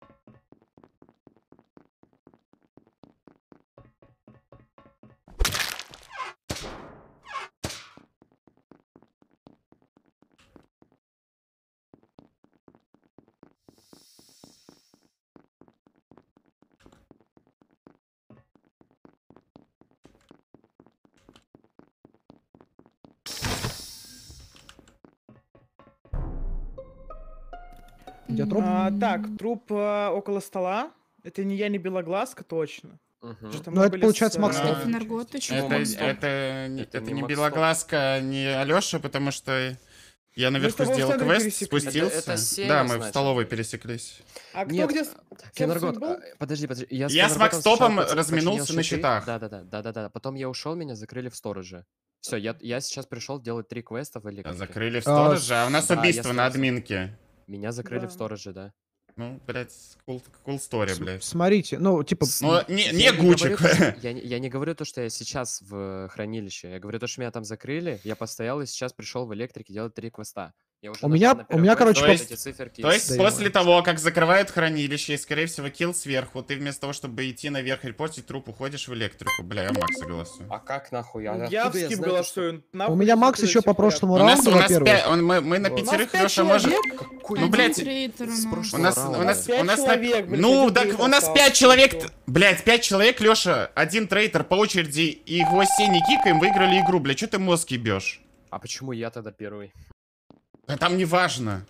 Где труп? А, так, труп а, около стола. Это не я, не Белоглазка, точно. Мгм. Потому что Ну, мы это были получается с, Макс а, Это Стоп. Фенаргот, Почему еще Это, Макс Стоп? это, не- Это это не не Макс Белоглазка, не Алёша, потому что я наверху тобой в сделал центре квест, пересеклись. спустился. Это- это Сеня, да, мы в значит. столовой пересеклись. А кто Нет, где? с- Фенаргот, Кем был? а, подожди, подожди. Я с, Я с Фенарготом Макстопом сначала поч- разминулся починил на щиты. щитах. Да-да-да, да-да-да. Потом я ушел, меня закрыли в стороже. Все, я, я сейчас пришел делать три квеста в электрике. Закрыли в А, стороже, а у нас да, я убийство на сторож. админке. Меня закрыли Да. в стороже, да. Ну, блядь, cool, cool story, С- блядь. Смотрите, ну, типа... Ну, не, Я не не Гучик. говорю то, что- Я, не- я не говорю то, что я сейчас в хранилище. Я говорю то, что меня там закрыли. Я постоял и сейчас пришел в электрике делать три квеста. Я уже У нажал меня- на у первый меня, квест, короче, вот по- эти циферки. То есть Да, я после понял. того, как закрывают хранилище и, скорее всего, килл сверху, ты вместо того, чтобы идти наверх и репортить труп, уходишь в электрику. Бля, я Макса голосую. А как нахуй? А Я в откуда скип знаю, голосую. У Нахуй меня все Макс туда еще по все порядок. прошлому У нас, раунду, у нас во-первых. пять, он- мы, мы на Вот. У нас пятерых, пять Леша может... человек. Какой Ну, один блядь, Трейтер у с нас. У прошлого нас, у раунда? нас, Пять у нас... на- человек, блядь, Ну, один так трейтер у нас остался, пять человек... всё. Блядь, пять человек, Леша, один трейтер по очереди, и его с Сеней кикаем, выиграли игру. Бля, что ты мозг ебешь? А почему я тогда первый? Да там не важно.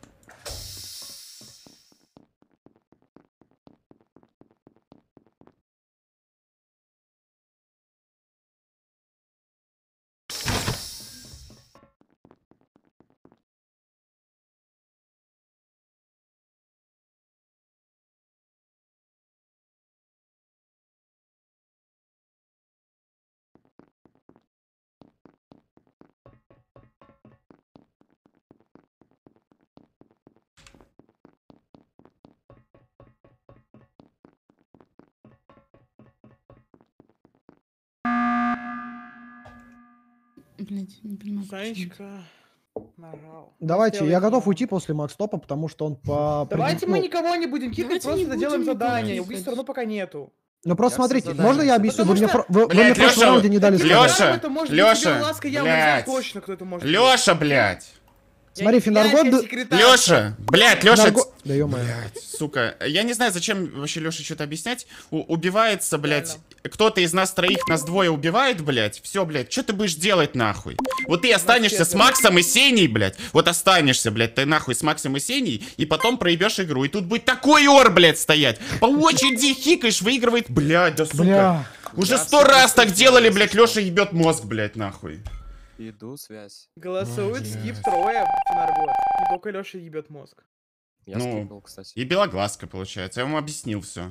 Блять, не понимаю. почему. Санечка. Нажал. Давайте, Сделай я готов сам. уйти после Макстопа, потому что он по... Давайте ну, мы никого не будем кикать, Давайте не просто доделаем будем никого задание. кикать. Убийства равно пока нету. Ну просто Я всё смотрите, задание можно я всё объясню? Вы Потому мне, что- про- вы, вы Блядь, мне в прошлом Лёша, раунде не дали Если Лёша, сказать. Лёша, это может Лёша, быть тебе ласка, я блядь. знаю точно, кто это может быть. Леша, блядь. Смотри, Я- Фенаргот... я д- секретарь. Леша, блядь, Леша. Фенарго- Да ё-моё. Блядь, сука. Я не знаю, зачем вообще Леша что-то объяснять. У- убивается, блядь. Реально. Кто-то из нас троих, нас двое убивает, блядь. Все, блядь, что ты будешь делать, нахуй? Вот ты останешься с четверо. Максом и Сеней, блядь. Вот останешься, блядь, ты нахуй с Максом и Сеней, и потом проебешь игру. И тут будет такой ор, блядь, стоять. По очереди хикаешь, выигрывает. Блядь, да сука. Бля. Уже Я сто всё раз так быстро делали, делаю, блядь, если Леша ебет мозг, блядь, нахуй. Иду, связь. Голосует, Ой, скип блядь. трое, Фенаргот. Не только Леша ебет мозг. Я Ну, скипнул, кстати. И белоглазка, получается. Я вам объяснил все.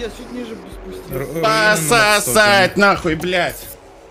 пиздец, чуть ниже спустился. Пососать нахуй, блядь.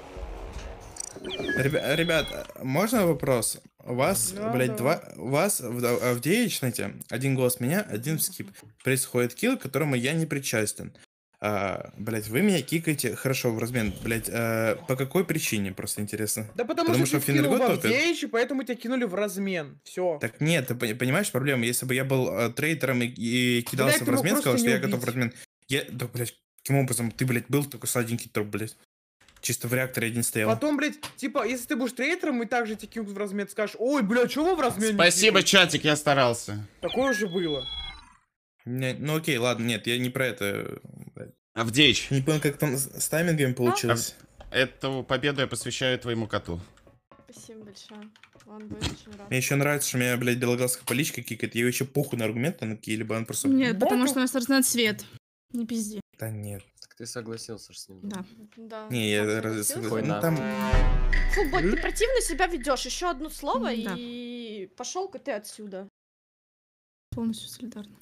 Ребя- Ребят, можно вопрос? У вас, Да, блядь, давай. два... У вас в Авдеевич, знаете, один голос меня, один скип. Происходит килл, к которому я не причастен. А, блядь, вы меня кикаете, хорошо, в размен, блядь, а, по какой причине, просто интересно? Да потому, Потому что, что ты кинул в Финнергот топит? Авдеич, и поэтому тебя кинули в размен. Все. Так нет, ты пони- понимаешь проблему? Если бы я был а, трейдером и, и кидался Блядь, в ты мог размен, сказал, просто что не я готов в убить. размен. Я, да, блядь, каким образом? Ты, блядь, был такой сладенький труп, блядь. Чисто в реакторе один стоял. Потом, блядь, типа, если ты будешь трейдером и также тебя кинут в размен, скажешь, ой, блядь, чего вы в размен? Спасибо, чатик, я старался. Такое уже было. Не- ну окей, ладно, нет, я не про это. блядь. Авдеич, Не понял, как там с с таймингами получилось. эту победу я посвящаю твоему коту. Спасибо большое. Он будет очень рад. Мне еще нравится, что меня, блядь, белоглазка поличка кикает. Ей вообще похуй на аргументы на какие-либо, он просто... Нет, потому что у нас разный цвет. Не пизди. Да нет. Так ты согласился с ним. Да. Да. Не, я Сам разве согласился? согласен. Ну там... Фу, Бодь, ты противно себя ведешь. Еще одно слово Да. и пошел-ка ты отсюда. Полностью солидарна.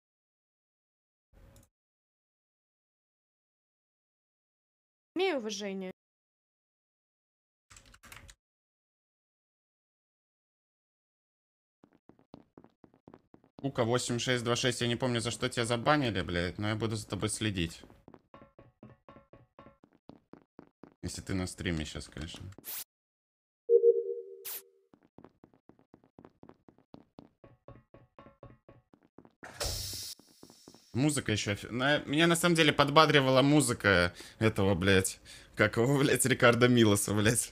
Имею уважение. Кука восемь шесть два шесть, я не помню, за что тебя забанили, блядь, но я буду за тобой следить. Если ты на стриме сейчас, конечно. Музыка еще. офи- на- Меня на самом деле подбадривала музыка этого, блядь. Как его, блядь, Рикардо Милоса, блядь.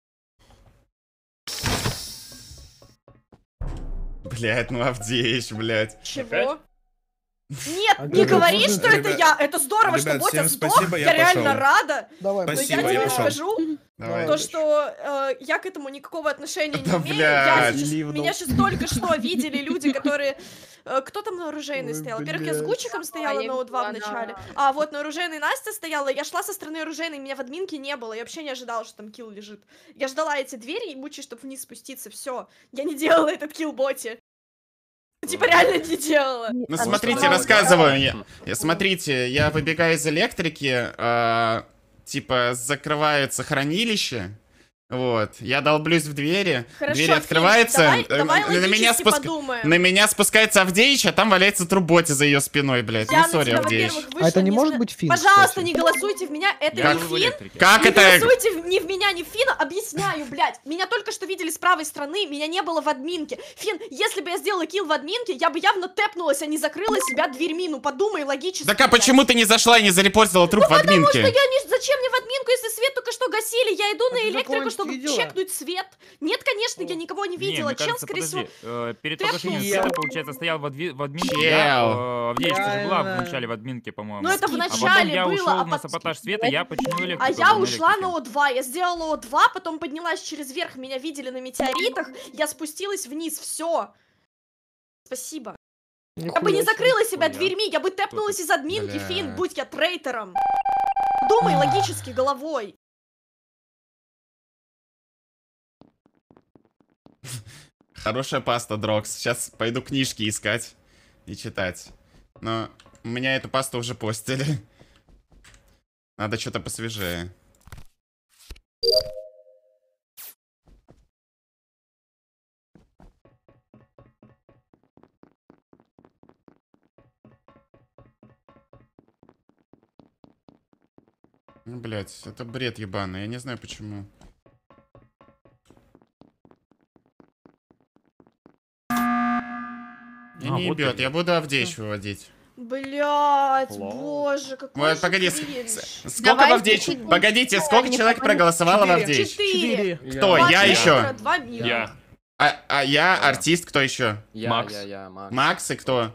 Блядь, ну Авдеич, блядь. Чего? Нет, А не ребят, говори, можно- что это ребят, я. Это здорово, что ребят, Ботя всем сдох. спасибо, Я я реально пошел. рада. Давай, Но Спасибо, я я тебе пошел. скажу, Давай. то, что э, я к этому никакого отношения не Да, имею. Я блядь. сейчас- Ливнул. меня сейчас только что видели люди, которые... э, кто там на оружейной стоял? Во-первых, я с Гучиком стояла я на О два в была начале. на- А вот на оружейной Настя стояла. Я шла со стороны оружейной, меня в админке не было. Я вообще не ожидала, что там килл лежит. Я ждала эти двери ебучие, чтобы вниз спуститься. Все. Я не делала этот килл боте. Типа реально не делала. Не- Ну а смотрите, что- рассказываю. Я, я- смотрите, я выбегаю из электрики, а, типа закрывается хранилище. Вот, я долблюсь в двери, Хорошо, двери Фин, открываются, давай, э, давай на, меня логически спуск- подумаем. на меня спускается Авдеич, а там валяется труботи за ее спиной, блядь. Я Ну на сори, тебя, Авдеич. во-первых, А это вышла не не может зна- быть Фин, Пожалуйста, кстати? не голосуйте в меня, это Я не был в Фин. электрике. Как Не это? голосуйте в- ни в меня, ни в Фина. Объясняю, блядь. Меня только что видели с правой стороны, меня не было в админке. Фин, если бы я сделала килл в админке, я бы явно тэпнулась, а не закрыла себя дверьми. Ну подумай логически. Так а блядь. почему ты не зашла и не зарепортила труп в Потому что админке? я не... Зачем мне в админку, если свет только что гасили? Я иду А на ты электрику, такого чтобы не видела? чекнуть свет. Нет, конечно, я О. никого не Не, видела. мне Чел, кажется, скорее всего... подожди, э, перед тэпнул. погашением Чел. света, получается, стоял в, адви- в админке. Чел. Я, э, Авдеич, ты же была в Правильно. начале в админке, по-моему. Ну это в А потом начале я было, ушел а на пот- саботаж света, я починил электрику. А я на ушла электрике. на О два, я сделала О два, потом поднялась через верх, меня видели на метеоритах, я спустилась вниз, все. Спасибо. Я бы не закрыла себя Хуя. дверьми, я бы тэпнулась из админки, Бля. Фин, будь я трейтером. Думай логически головой. Хорошая паста, Дрокс. Сейчас пойду книжки искать и читать. Но у меня эту пасту уже постили. Надо что-то посвежее. Ну, блять, это бред ебаный. Я не знаю почему. Я А, не вот ебет, ты я где. буду Авдеич выводить. Блять, Лол. боже, какой Вот, же погоди, кринж. с- сколько Давай в Авдеич? включить Погодите, будь- сколько не человек попадет. проголосовало в Четыре. Авдеич? Четыре. Кто? Два Я трейдера, еще? Два мира. Я. А, а я артист, кто еще? Я, Макс. я, я, Макс. Макс и кто?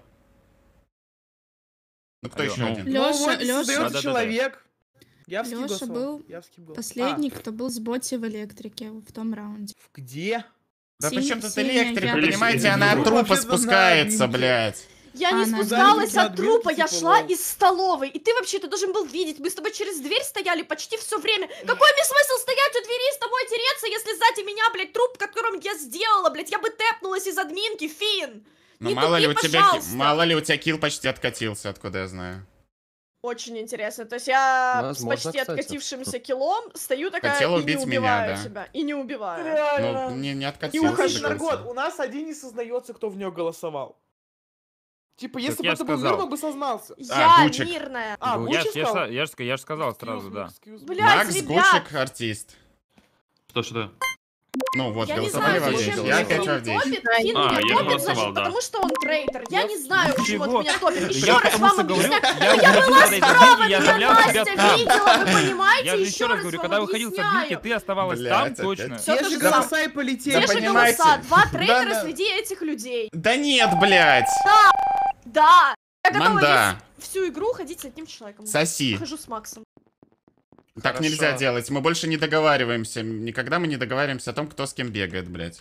Ну кто Алло, еще ну. один? Ну, Лёша, вот Лёша. создаётся Да-да-да-да. человек. Я в скип Лёша голосовал. был Я в скип голосовал. Последний, кто был с Боти в электрике в том раунде. А, где? Да Синий- при чем тут синяя электрик, я- вы понимаете, Я она от не трупа вообще-то на спускается, админке. блядь. Я не Она- спускалась Залезли от трупа, на я админку, шла типа, из столовой. И ты вообще-то должен был видеть. Мы с тобой через дверь стояли почти все время. Какой мне смысл стоять у двери и с тобой тереться, если сзади меня, блядь, труп, которым я сделала, блядь, я бы тэпнулась из админки, Фин. Ну Не мало ли у тупи, тебя, ки- пожалуйста. мало ли у тебя килл почти откатился, откуда я знаю. Очень интересно. То есть я с Возможно, почти кстати. откатившимся киллом стою такая Хотела и не убить меня, убиваю да. тебя. И не убиваю. Реально. Ну, не, не Не откатился. уходи до на конца. год. У нас один не сознается, кто в нее голосовал. Типа, если бы я это ж был сказал. мир, он бы сознался. Я Гучик. мирная. А, Ну, я, Гуччи ж- я, ж- сказал? я, ж- я же сказал Excuse сразу, me, да. excuse me. Блядь, Макс ребят. Гучик, артист. Что, что? Ну вот, Я не голосовали знаю, в зачем Авдеевке. меня Я опять в Фин Авдеевке. топит. Да, Фин А, меня я топит, голосовал, значит, да. потому что он трейтер. Я не знаю, почему Чего? он меня топит. Еще Я раз потому вам что говорю, объясняю. я Я выходил была из этой справа, бинки, я меня оставлял тебя Настя там. видела, вы понимаете? Я же еще раз раз говорю, вам когда выходил с объясняю. админки, ты оставалась Блядь, там опять. точно. Всё Те то же же самое. голоса и Те полетели. же понимаете? голоса, два трейтера Да-да. среди этих людей. Да нет, блядь! Да! Я готова Манда, весь- всю игру ходить с одним человеком. соси. Хожу с Максом. Так Хорошо. нельзя делать. Мы больше не договариваемся. Никогда мы не договариваемся о том, кто с кем бегает, блядь.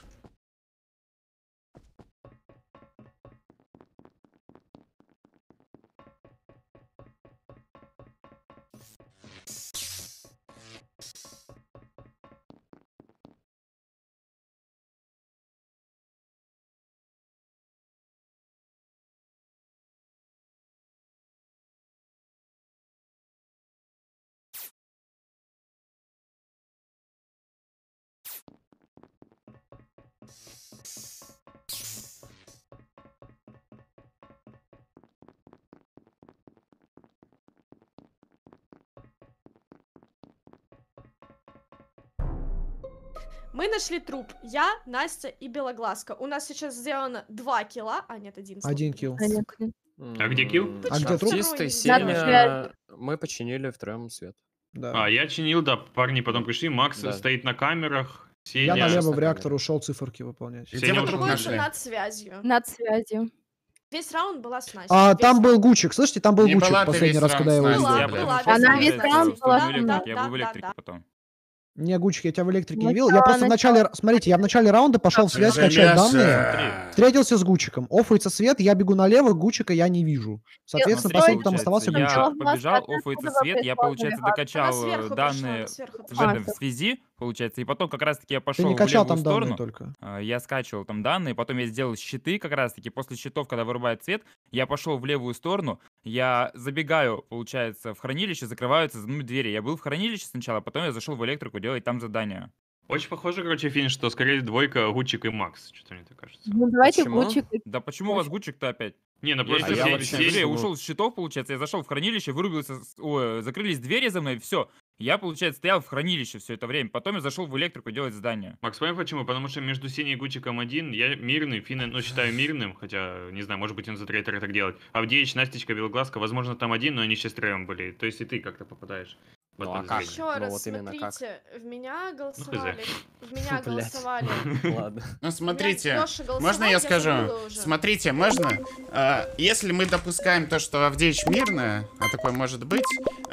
Мы нашли труп. Я, Настя и Белоглазка. У нас сейчас сделано два килла. А, нет, один. слава Один богу. килл. Понятно. А где килл? М, А где труп? Артисты, На Сеня, мы починили втроем свет. Да. А, я чинил, да, парни потом пришли, Макс Да. стоит на камерах, Я Сеня... налево в камеры. реактор ушел циферки выполнять. Где Сеня вы труп Находится нашли? над связью. Над связью. Весь раунд была с Настей. А, Весь там был раунд. Гучик, слышите, там был Не Гучик была ты последний весь раз, раунд когда я его с Настей, видел. Я была, потом была. ушел, Она получается, весь раунд в была сторону со мной. электрики, я был в Да, да, электрике да. потом. Не, Гучик, я тебя в электрике не Начало, видел. Я просто в начале, начало. смотрите, я в начале раунда пошел в связь качать данные, встретился с Гучиком. Офается свет, я бегу налево, Гучика я не вижу. Соответственно, Смотри, последний там получается, оставался я Гучик. побежал, Она офается откуда свет, я, пришла, получается, Гулливер? докачал Она э, сверху пришла, данные она сверху в пришла. этом, в связи, получается, и потом как раз-таки я Ты пошел не в качал левую там данные сторону, только. а, я скачивал там данные, потом я сделал щиты как раз-таки, после щитов, когда вырубает свет, я пошел в левую сторону, я забегаю, получается, в хранилище, закрываются за мной двери, я был в хранилище сначала, потом я зашел в электрику делать там задание. Очень похоже, короче, Фин, что скорее двойка Гучик и Макс, что-то мне так кажется. Ну, давайте Почему? Гучик. Да почему у вас Гучик-то опять? Не, ну Я, просто А я все- вообще все- я почему? ушел с щитов, получается, я зашел в хранилище, вырубился, с- ой, закрылись двери за мной, все. Я, получается, стоял в хранилище все это время, потом я зашел в электрику делать задание. Макс, понял почему? Потому что между Синей и Гучиком один, я мирный, Фина, ну, считаю мирным, хотя, не знаю, может быть, он за трейтера так делает. Авдеич, Настечка, Белоглазка, возможно, там один, но они сейчас троем были. То есть и ты как-то попадаешь. в Ну, а как? подозрение. Еще Ну, раз, вот именно как. смотрите, в меня хз. голосовали. В меня Блядь. голосовали. Ладно. Ну, смотрите, Лёша голосовал, можно я я скажу? забыла уже. Смотрите, можно? А, если мы допускаем то, что Авдеич мирная, а такое может быть,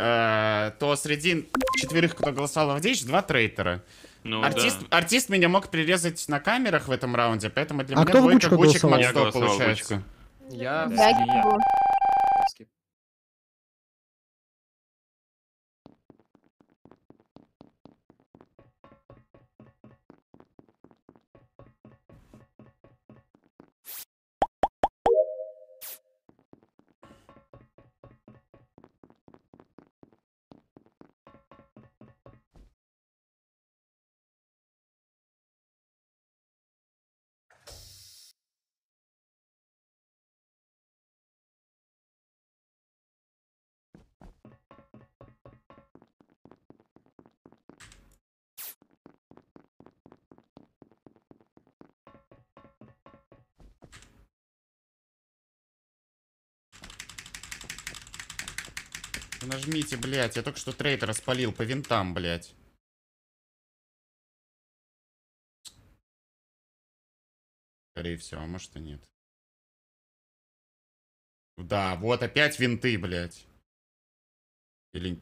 а, то среди четверых, кто голосовал Авдеич, два трейтера. Ну, Артист, да. артист меня мог прирезать на камерах в этом раунде, поэтому для А меня кто в двойка Гучика Гучик голосовал? Я Максто голосовал получается. Я... Да. Я не я. гибла. Скип. Нажмите, блядь, я только что трейтера спалил по винтам, блядь. Скорее всего, а может и нет. Да, вот опять винты, блядь. Или...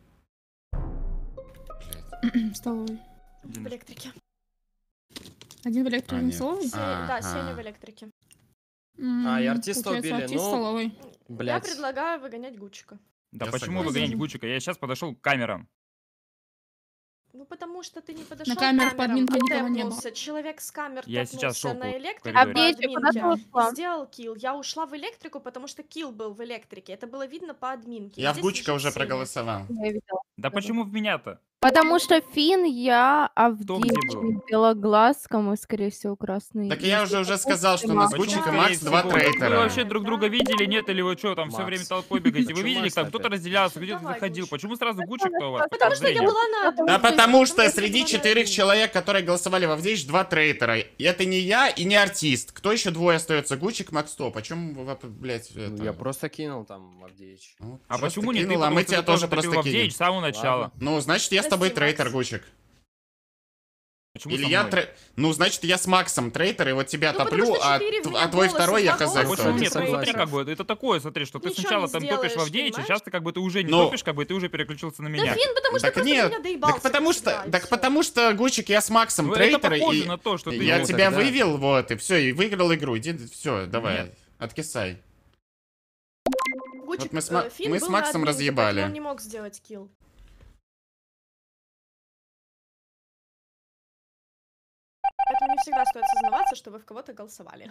Блядь. В столовой. В электрике. Один в электрике А, в нет. столовой? Се- Да, Ага. Сеня в электрике. А, и М, артиста получается, убили, артист в ну, столовой. Я Блядь. предлагаю выгонять Гучика. Да Я почему согласен. выгонять Гучика? Я сейчас подошел к камерам. Ну, потому что ты не подошел к камерах по камерам, админке никого не было. тэпнулся. Человек с камер Я сейчас тэпнулся шел на по электрику по коридору. Авдеичка, куда ты админке ушла? и сделал килл. Я ушла в электрику, потому что килл был в электрике. Это было видно по админке. И Я в здесь Гучика лежит уже Сеня. проголосовал. Я видела. Да почему в меня-то? Потому что Фин, я, Кто где Авдеич, был? Белоглазка, мы, скорее всего, красные. Так я уже уже сказал, что у нас Почему, Гучик и скорее Макс два всего? Вы трейтера. вообще друг друга видели, нет? Или вы что, там все Макс. время толпой бегаете? Вы Почему видели, Макс там кто-то опять? разделялся, где-то Давай, заходил. Гуч. Почему сразу Гучик-то у вас? Потому что я Подозрение. была на одном. Да то есть, потому что я среди была на четырех одном. человек, которые голосовали в Авдеич, два трейтера. И это не я и не артист. Кто еще двое остается? Гучик, Макс Топ. О чем вы, воп- блядь, Ну, это... я просто кинул там Авдеич. Ну, А просто почему не ты? кинул, а Потому мы что тебя ты тоже топил просто в Авдеич кинем. с самого начала. Ладно. Ну, значит, я с тобой Прости, Макс. трейтер, Гучик. Почему Или со я мной? трей... Ну, значит, я с Максом трейтер, и вот тебя Ну, потому топлю, что а, четыре в т- меня а твой голоса, второй я два хз голоса. кто. Почему Кстати, нет? Ну, смотри, согласен. как бы, это такое, смотри, что ты Ничего сначала не там топишь в сделаешь, Авдеич, а понимаешь? сейчас ты как бы ты уже не Ну. топишь, как бы ты уже переключился на Да меня. Фин, потому что Так просто нет, меня доебался. так потому как всегда, что, и так всё. потому что, Гучик, я с Максом Ну, это трейтер, похоже и на то, что ты я ну, тебя тогда- вывел, вот, и все, и выиграл игру. Иди, все, давай, Нет. откисай. Гучик, Вот мы с э, Ма- Фин мы с был на Максом админке, разъебали. поэтому он не мог сделать килл. Поэтому не всегда стоит сознаваться, что вы в кого-то голосовали.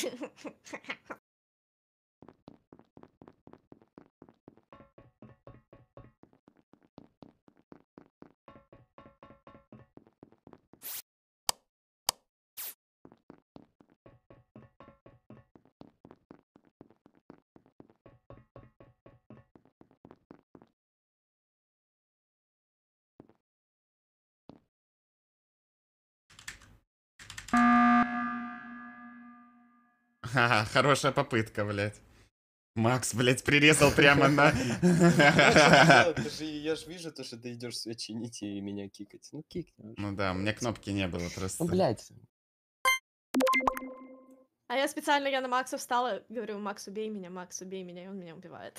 Ха-ха, хорошая попытка, блядь. Макс, блядь, прирезал прямо на... Я же вижу то, что ты идешь свет чинить и меня кикать. Ну, кикни. Ну да, у меня кнопки не было просто. Ну, блядь. А я специально, я на Макса встала, говорю, Макс, убей меня, Макс, убей меня, и он меня убивает.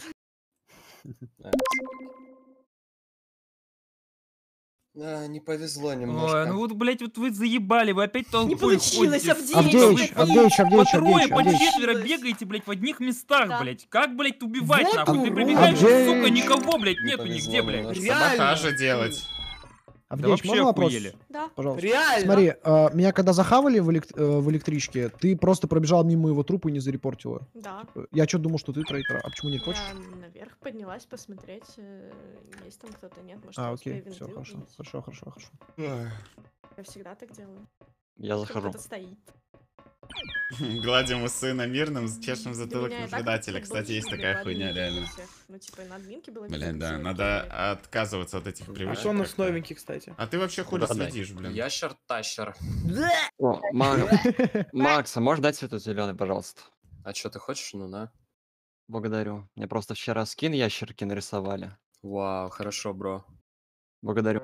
А, не повезло Ой, немножко. ну вот, блядь, вот вы заебали, вы опять толпой Не получилось, ходите, Авдеич, сука, Авдеич, вы Авдеич, по трое, Авдеич, по Авдеич. четверо бегаете, блядь, в одних местах, Да. блядь. Как, блядь, убивать, Вот нахуй? Ты урод. прибегаешь, сука, Авдеич. никого, блядь, Не нету повезло нигде, блядь. немножко. Реально. Саботажа делать. Да Авдеич, вообще можно вопрос? охуели. Да. Пожалуйста. Реально. Смотри, э, меня когда захавали в, элект- э, в электричке, ты просто пробежал мимо его трупа и не зарепортила. Да. Э, Я что думал, что ты трейтер, а почему не репортишь? Я наверх поднялась посмотреть, э, есть там кто-то, нет, может, А, я окей, успею все, винды хорошо, увидеть. хорошо, хорошо, хорошо. Я всегда так делаю. Я Что захожу. кто-то стоит. Гладим усы на мирном, чешем Для затылок меня и так наблюдателя. как Кстати, бы есть были такая админки хуйня, у реально. всех. Ну, типа, на админке было видно, Блин, да, где надо киллы. отказываться от этих А привычек. что у нас как-то. новенький, кстати? А ты вообще хули Да, да. следишь, блин? Ящер-тащер. О, Ма- Макс, а можешь дать цвету зеленый, пожалуйста? А что ты хочешь? Ну на. Благодарю. Мне просто вчера скин ящерки нарисовали. Вау, хорошо, бро. Благодарю.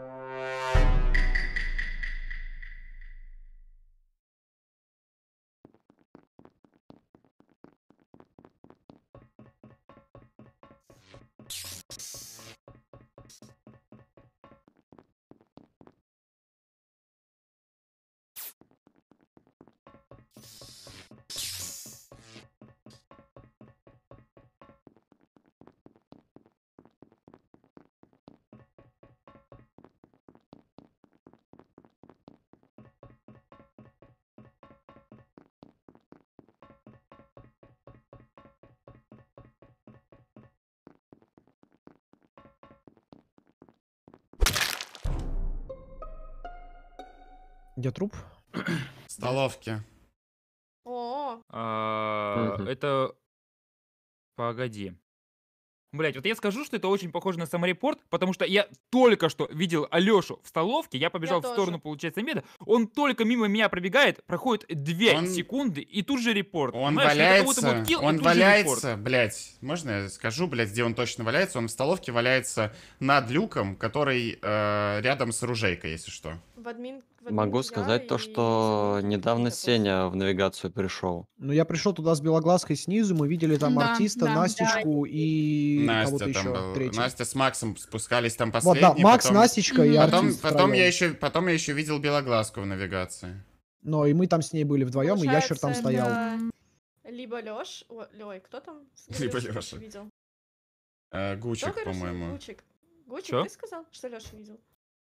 Где труп? В столовке. О, А, Мгм. Это... Погоди. Блять, вот я скажу, что это очень похоже на саморепорт, потому что я только что видел Алёшу в столовке, я побежал Я в сторону, тоже. получается, меда, он только мимо меня пробегает, проходит две Он- секунды, и тут же репорт. Он понимаешь? Это как будто валяется, вот килл, и он тут же репорт. валяется, блядь, можно я скажу, блядь, где он точно валяется? Он в столовке валяется над люком, который э, рядом с оружейкой, если что. в админ... в Могу админке сказать я то, и что заметил недавно какие-то Сеня в навигацию пришел. Ну, я пришел туда с Белоглазкой снизу, мы видели там Да, артиста, да, Настечку и кого-то Настя там еще. был. третьего. Настя с Максом спускались там Вот, последние. да, Макс, потом... Настечка и Мгм. Потом, артист потом, я втроём. еще, потом я еще видел Белоглазку в навигации. Но и мы там с ней были вдвоем, и ящер там Получается, стоял. это Либо Лёш... О, Лёй, кто там? с- Либо Лёшу Лёша. видел? Э, Кто Гучик, говорил, что по-моему. Гучик? Гучик, Чё? ты сказал, что Лёша видел?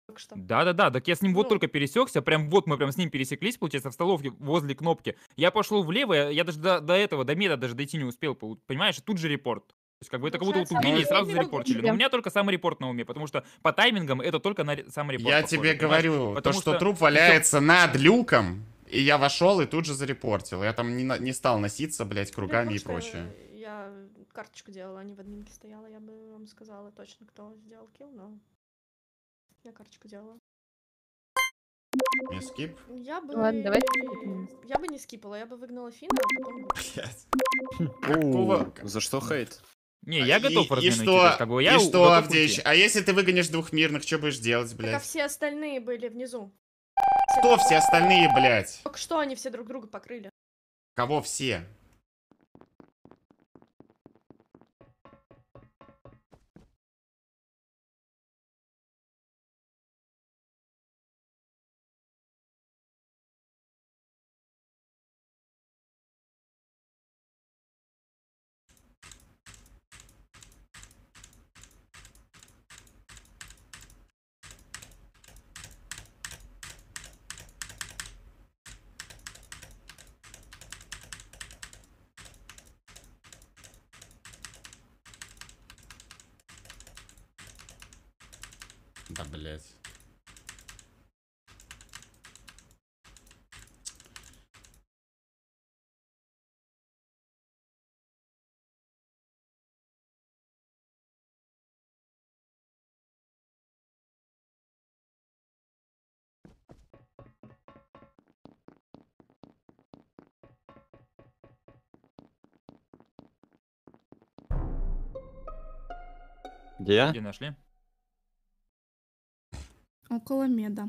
только что. Да-да-да, так я с ним вот Ну. только пересекся, прям вот мы прям с ним пересеклись, получается, в столовке возле кнопки. Я пошел влево, я, я даже до, до этого, до меда даже дойти не успел, пол- понимаешь, и тут же репорт. То есть как бы это как будто вот Получается, убили и они сразу именно зарепортили. Но тебя. у меня только саморепорт на уме, потому что по таймингам это только на ре- саморепорт Я похоже, тебе понимаешь? говорю, то, Потому что что труп всё- валяется над люком, и я вошел и тут же зарепортил. Я там не, на- не стал носиться, блядь, кругами и Потому что прочее. Я карточку делала, а не в админке стояла, я бы вам сказала точно, кто сделал килл, но я карточку делала. Не скип? Я бы... Ладно, давайте скипнем. Я бы не скипала, я бы выгнала Фина, а потом бы... Блядь. У, За что хейт? Не, я готов и, и разминуть, что, то есть, как бы, я и у- что, готов Авдеич? уйти. А если ты выгонишь двух мирных, что будешь делать, Так а блядь? все остальные были внизу. Кто все остальные, блядь? Только что они все друг друга покрыли. Кого все? Да, блядь. Где? Где нашли? Около меда.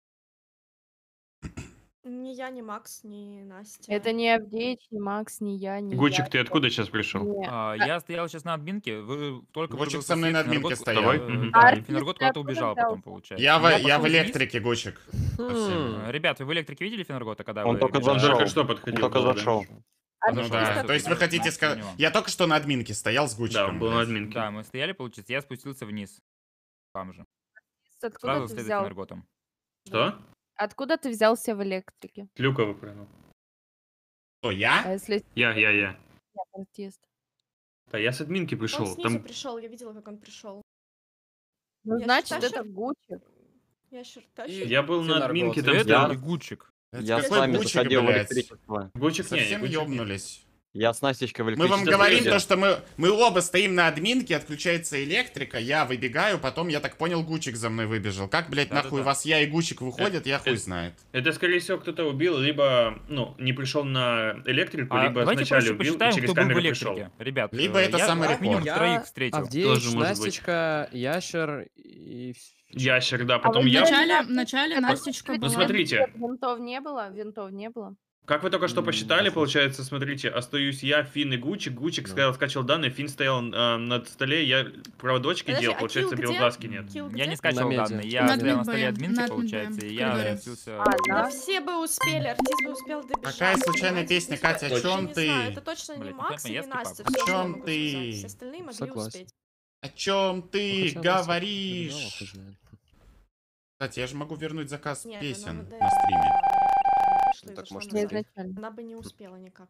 Ни я, ни Макс, ни Настя. Это не Авдеич, не Макс, не я, не Гучик, я. ты откуда сейчас пришел? Не. А, я стоял сейчас на админке, вы только Гучик вырубился со мной свет, на админке Фенергот- стоял. Давай. э, Мгм. Да, Артист Фенергот ты куда-то откуда убежал взялся? потом, получается. Я, в, Я я в пошел вниз. электрике, Гучик. совсем. Э, Ребят, вы в электрике видели Фенергота, когда Он вы только бежали? зашел. Только что Он подходил. только был, да. зашел. Ну Артист да, Артист то есть вы откуда? хотите Да, сказать... поняла. Я только что на админке стоял с Да, Гучиком. он был на блядь. админке. Да, мы стояли, получается, я спустился вниз. Там же. Откуда Сразу ты вслед за взял? Фенерготом. Что? Откуда ты взялся в электрике? С люка выпрыгнул. Кто, А я? если Я, я, я. я артист? Да, я с админки Он пришел. снизу Там пришел, я видела, как он пришел. Ну, Я значит, считаю, это что- Гучик. Ящер, И- тащер. я был на Фенергот. админке, там Это стоял. и Гучик. Это Я с какой вами Гучик, заходил в блядь? электричество. Гучик не, Совсем Гучик не. ёбнулись. Я с Настечкой в Мы электричестве. вам говорим заходил. то, что мы, мы оба стоим на админке, отключается электрика, я выбегаю, потом, я так понял, Гучик за мной выбежал. Как, блядь, Да-да-да. нахуй вас я и Гучик выходят, я хуй э, знает. Это, скорее всего, кто-то убил, либо, ну, не пришел на электрику, А, либо давайте вначале проще убил и посчитаем, через кто был в камеру пришел. электрике. Ребят, Либо э, это я самый как минимум репорт. троих встретил. Авдеич, Тоже может быть. Настечка, Ящер и... Ящер, да, А потом вы я... Вначале, вначале Настечка Ну, была. смотрите. Винтов не было? Винтов не было? Как вы только что М, посчитали, послушай. получается, смотрите, остаюсь я, Фин и Гучик. Гучик Да. сказал, скачал данные, Фин стоял э, на столе, я проводочки Подожди, делал, а получается, килл где? белоглазки нет. Килл Я где? не скачивал медиа. данные, На я стоял на админ столе Б, админки, на админ получается, Б, и в я коридоре. носился... А, Да да? все бы успели, артист бы успел добежать. Какая случайная понимаете? песня, Ну, Катя, о точно чем не ты? знаю, это точно не Блядь, ну, Макс понятно, и не я скипаю. Настя. О всё, что я чем могу ты? сказать. Все остальные могли Согласен. успеть. О чем Ну, ты хотя Настя говоришь? побежала, хуй знает. Кстати, я же могу вернуть заказ Нет, песен она, да, на стриме. она вышла и Ну, так зашла может, на Я и сайт. изначально. Она бы не успела никак.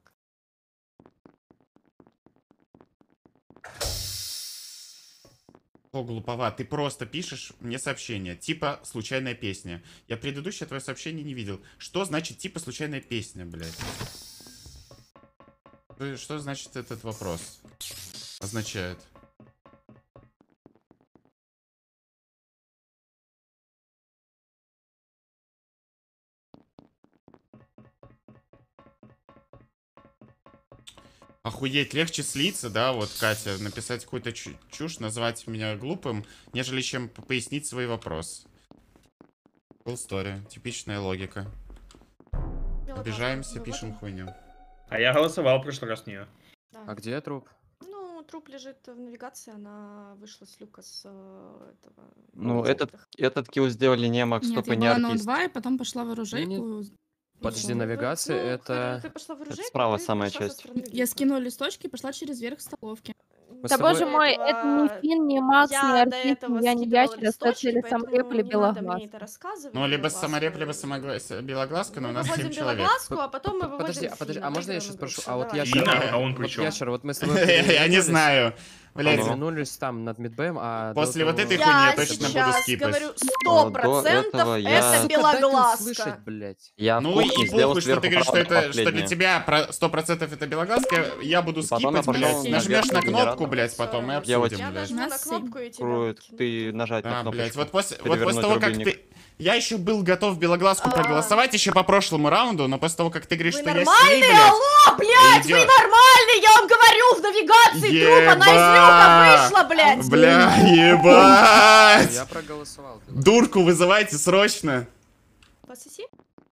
О, глуповат, ты просто пишешь мне сообщение, типа случайная песня. Я предыдущее твое сообщение не видел. Что значит типа случайная песня, блядь? Что- Что значит этот вопрос? Означает. Охуеть, легче слиться, да, вот, Катя, написать какую-то чу- чушь, назвать меня глупым, нежели чем п- пояснить свой вопрос. Cool story, типичная логика. Белоглазка, Обижаемся, ну, вот пишем он. хуйню. А я голосовал в прошлый раз нее. Да. А где труп? Ну, труп лежит в навигации, она вышла с люка с э, этого. Ну, с этот, этих. этот килл сделали не Макс, Нет, стоп и я не была на артист. О2, и потом пошла в оружейку. Подожди, Ну, вы- навигация ну, это... Ты пошла в оружейку, справа ты самая пошла со часть. стороны Я люка. скинула листочки и пошла через верх столовки. Ну, Мы с Да тобой- боже мой, это не этого- Фин, не Макс, я не до Артист, этого не я, не скидывала Ящер, листочки, остаточный поэтому самореп или не надо мне Белоглаз. это рассказывать. Ну, либо Белогласку. самореп, либо самогла- белоглазка, но Мы у нас семь выводим человек. Белогласку, а потом мы П- выводим Подожди, а подожди, Фина. а можно я Выиграем сейчас игру. спрошу? Всё, А вот давай. Ящер, Фина? А он вот при чём? Ящер, вот мы с тобой Я не переглянулись, знаю. Блядь, переглянулись там над мидбэем, а до После вот того- этой хуйни я Я точно буду сейчас скипать. говорю, А, сто до процентов этого это я- Сука, дайте Белогласка. услышать, блядь. Я в Ну кухне и сделал похуй, что ты сверху говоришь, что, правда это, что для последнее. тебя про сто процентов это белоглазка, я буду И потом я скипать, пошел блядь. на Нажмешь на верхний кнопку, генератор. блядь, потом и Всё, обсудим, я блядь. нажму на Нас кнопку и тебя Кроет, выкину. ты нажать Да, на кнопочку. блядь, вот после, вот после перевернуть того, как рубильник. ты... Я еще был готов белоглазку А. проголосовать еще по прошлому раунду, но после того, как ты говоришь, Вы что я нормальные? сей, блядь... Алло, блядь, вы идёт. нормальные, я вам говорю, в навигации трупа на изюка вышла, блядь. Бля, ебать! Я проголосовал. Дурку вызывайте срочно. Пососи.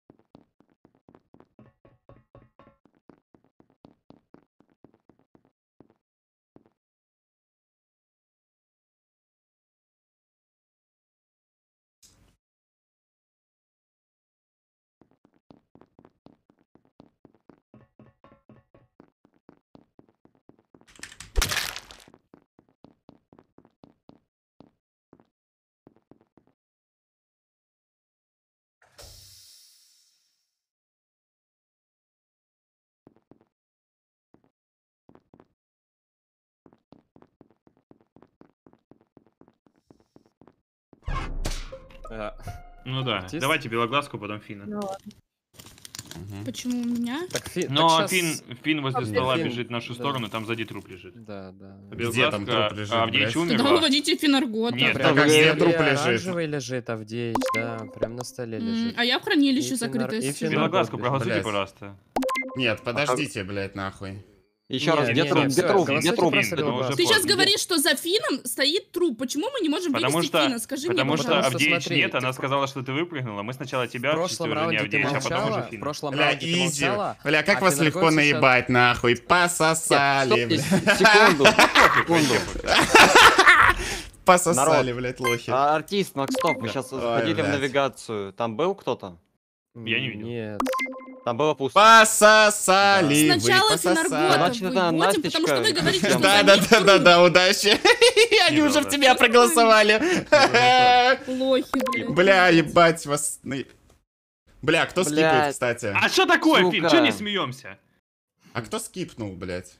А, Ну да, Артист? давайте белоглазку, потом Фина. Ну ладно. Мгм. Почему у меня? Так, Фи- Но так щас- Фин, Фин возле Фин, стола Фин, бежит в нашу да. сторону, там сзади труп лежит. Да, да. А Где там Белоглазка, труп лежит, а Авдеич блядь? Тогда умерла. выводите Финаргота. Нет, Да, там как где На труп столе лежит? оранжевый лежит, Авдеич, да, прям на столе М, лежит. А я в хранилище И закрытое Финар- и сижу. Финар- Белоглазку Блядь. проголосуйте, пожалуйста. Нет, подождите, блядь, нахуй. Еще раз, Не, где не, труп, не, где всё, труп, где голосуйте труп? просто Фин, ну, Белоглазку. уже Ты сейчас поздно. говоришь, что за Фином стоит труп. Почему мы не можем Потому вывести что, Фина? Скажи потому мне, что пожалуйста. Авдеич смотри, нет, ты она в- сказала, что ты выпрыгнула. Мы сначала В тебя прошлом чувствовали, не раунде ты Авдеич, а потом молчала, уже в Фина. прошлом Бля, раунде ты изи. молчала, Бля, как а вас Финаргот легко сейчас- наебать, нахуй. Пососали, Нет, бля. стоп, секунду, секунду. Пососали, Народ. блядь, лохи. А, артист, Макс, стоп, вы сейчас Ой, заходили в блядь. навигацию. Там был кто-то? Я не видел. Нет. Там было пусто. Пососали, вы Сначала пососали. Финаргота Значит, это выводим, потому что вы Настечка. говорите, что Да, за да, ним да, да, труп. да, удачи. Они Не уже было, в тебя проголосовали. Лохи, блядь. Бля, ебать вас. на- Бля, кто скипает, Блядь. кстати? А что такое, Фин? Сука. Че не смеемся? А кто скипнул, блядь?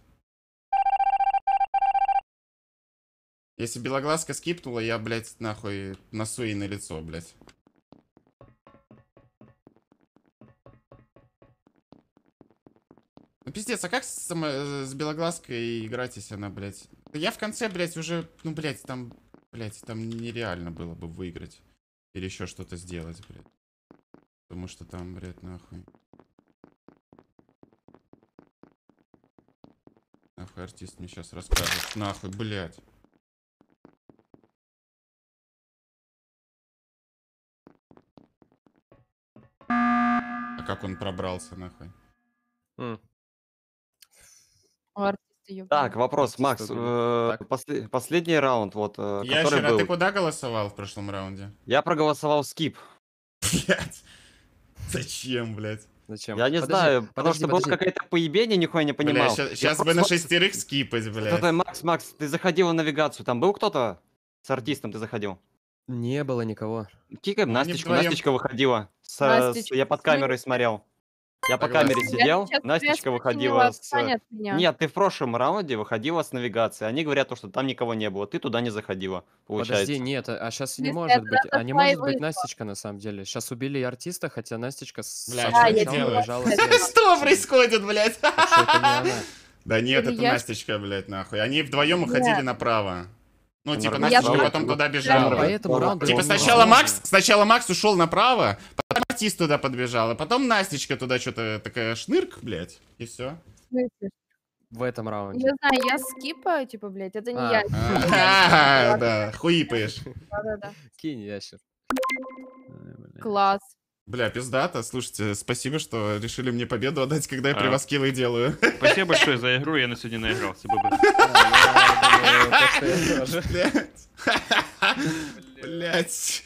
Если белоглазка скипнула, я, блядь, нахуй носу ей на лицо, блядь. Ну пиздец, а как с, само- с белоглазкой играть, если она, блядь? Я в конце, блядь, уже, ну, блядь, там, блядь, там нереально было бы выиграть. Или еще что-то сделать, блядь. Потому что там, блядь, нахуй. Нахуй артист мне сейчас расскажет. Нахуй, блядь. А как он пробрался, нахуй? М. У артиста ёбаный. Так, вопрос, Артист Макс. убили. э, Так. после- Последний раунд, вот, э, который Ящер, а был. ты куда голосовал в прошлом раунде? Я проголосовал скип. Блядь. Зачем, блядь? Зачем? Я не Подожди, знаю, потому подожди, что было подожди. какое-то поебение, нихуя не Бля, понимал. сейчас Я бы на просто- шестерых скипать, блядь. Кто-то, Макс, Макс, ты заходил в навигацию, там был кто-то? С артистом ты заходил? Не было никого. Кикаем Ну, они Настечку, вдвоем. Настечка выходила. С, Настечка, с- я под смотри. камерой смотрел. Я по Согласен. камере Я сидел, сейчас Настечка квест выходила приняла, с... отстань от меня. Нет, ты в прошлом раунде выходила с навигации. Они говорят, то, что там никого не было. Ты туда не заходила, получается. Подожди, нет, а сейчас не Если может это быть. Data А не может Fly быть вышла. Настечка на самом деле. Сейчас убили и артиста, хотя Настечка с Бля, самого что они начала делают? лежала слева. Что происходит, блядь? Так что это не она. Да нет, Или это я- Настечка, блядь, нахуй. Они вдвоем уходили Нет. направо. Ну, типа, Нормально. Настечка Я- потом туда А бежала. по этому раунду Типа он сначала не Макс, должен. сначала Макс ушел направо, потом артист туда подбежал, а потом Настечка туда что-то такая шнырк, блядь, и все. В смысле? В этом раунде. Не знаю, я скипаю, типа, блядь, это не А. я. А, да, хуипаешь. Да-да-да. Кинь ящер. Ай, бля. Класс. Бля, пиздата. Слушайте, спасибо, что решили мне победу отдать, когда я А. привоскилы делаю. Спасибо большое за игру, я на сегодня наигрался. Бы-бы. Да, я думаю, так что я тоже. Блять. Блять.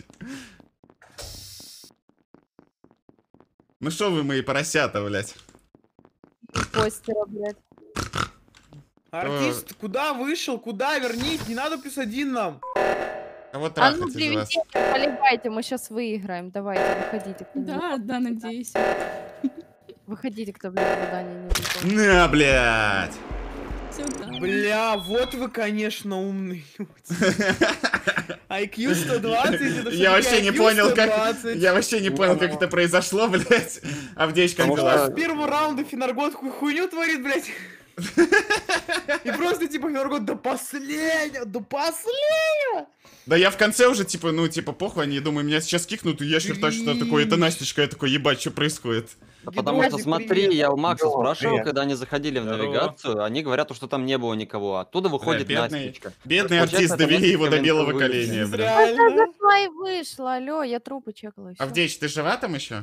Ну шо вы мои поросята, блять? Постера, блядь. Артист, куда вышел? Куда? Вернись, не надо плюс один нам. Кого А ну, трахать из вас? приведите, поливайте, мы сейчас выиграем. Давайте, выходите. кто не- Да, да, надеюсь. Выходите, кто, блядь, задание не выполнил. На, блядь! Сюда. Бля, вот вы, конечно, умные люди. ай кью сто двадцать, это Я вообще не понял, как... ай кью сто двадцать. Я вообще не понял, как это произошло, блядь. Авдеич, как Потому дела? что- С первого раунда Финаргот ху- хуйню творит, блядь. И просто, типа, Финаргот до последнего, до последнего. Да я в конце уже, типа, ну, типа, похуй, они, думаю, меня сейчас кикнут, и я что что такое, это Настечка, я такой, ебать, что происходит? Да потому что Гидрозик, смотри, привет. я у Макса Здорово, спрашивал, привет. когда они заходили в Здорово. навигацию, они говорят, что там не было никого. Оттуда выходит Бля, бедный- Настечка. Бедный Получается, артист, это довели его до Настечка белого вылетела. коленя, бля. Я Реально. зашла и вышла, алло, я трупы чекала еще. Авдеич, ты жива там еще?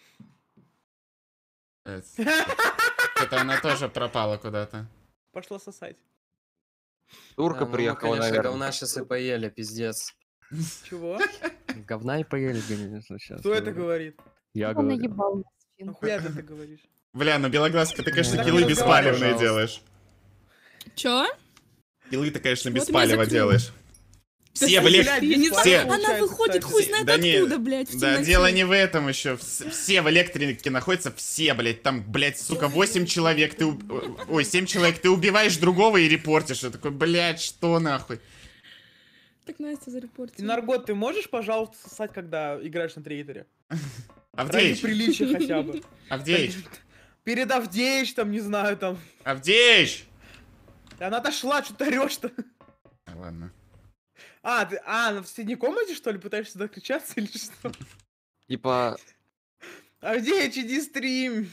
Это она тоже пропала куда-то. Пошла сосать. Турка Да, ну мы, приехала, конечно, наверное. говна сейчас и поели, пиздец. Чего? Говна и поели, конечно, сейчас. Кто это говорит? Я Он говорю. наебал нас, Фин. Нахуя ты это говоришь? Бля, ну Белоглазка, ты, конечно, Да киллы не беспалевные пожалуйста. делаешь. Чё? Киллы ты, конечно, Вот меня беспалево закрыли. делаешь. Да Все, блядь, блядь, Я не бесплатно все- знаю, она получается, выходит кстати. хуй знает Да не- откуда, блядь, в Да, темноте. дело не в этом еще. Вс- Все в электрике находятся, все, блядь. Там, блядь, сука, восемь человек. Ты, уб- ой, семь человек. Ты убиваешь другого и репортишь. Я такой, блядь, что нахуй? Так Настя зарепортила. Финаргот, ты можешь, пожалуйста, сосать, когда играешь на трейдере? Ради Авдеич, приличия хотя бы. Авдеич, Перед Авдеич, там, не знаю, там. Авдеич! Она отошла, что ты орешь-то? А, ладно. А, ты, а, в соседней комнате, что ли, пытаешься докричаться или что? Типа, Авдеич, иди стрим.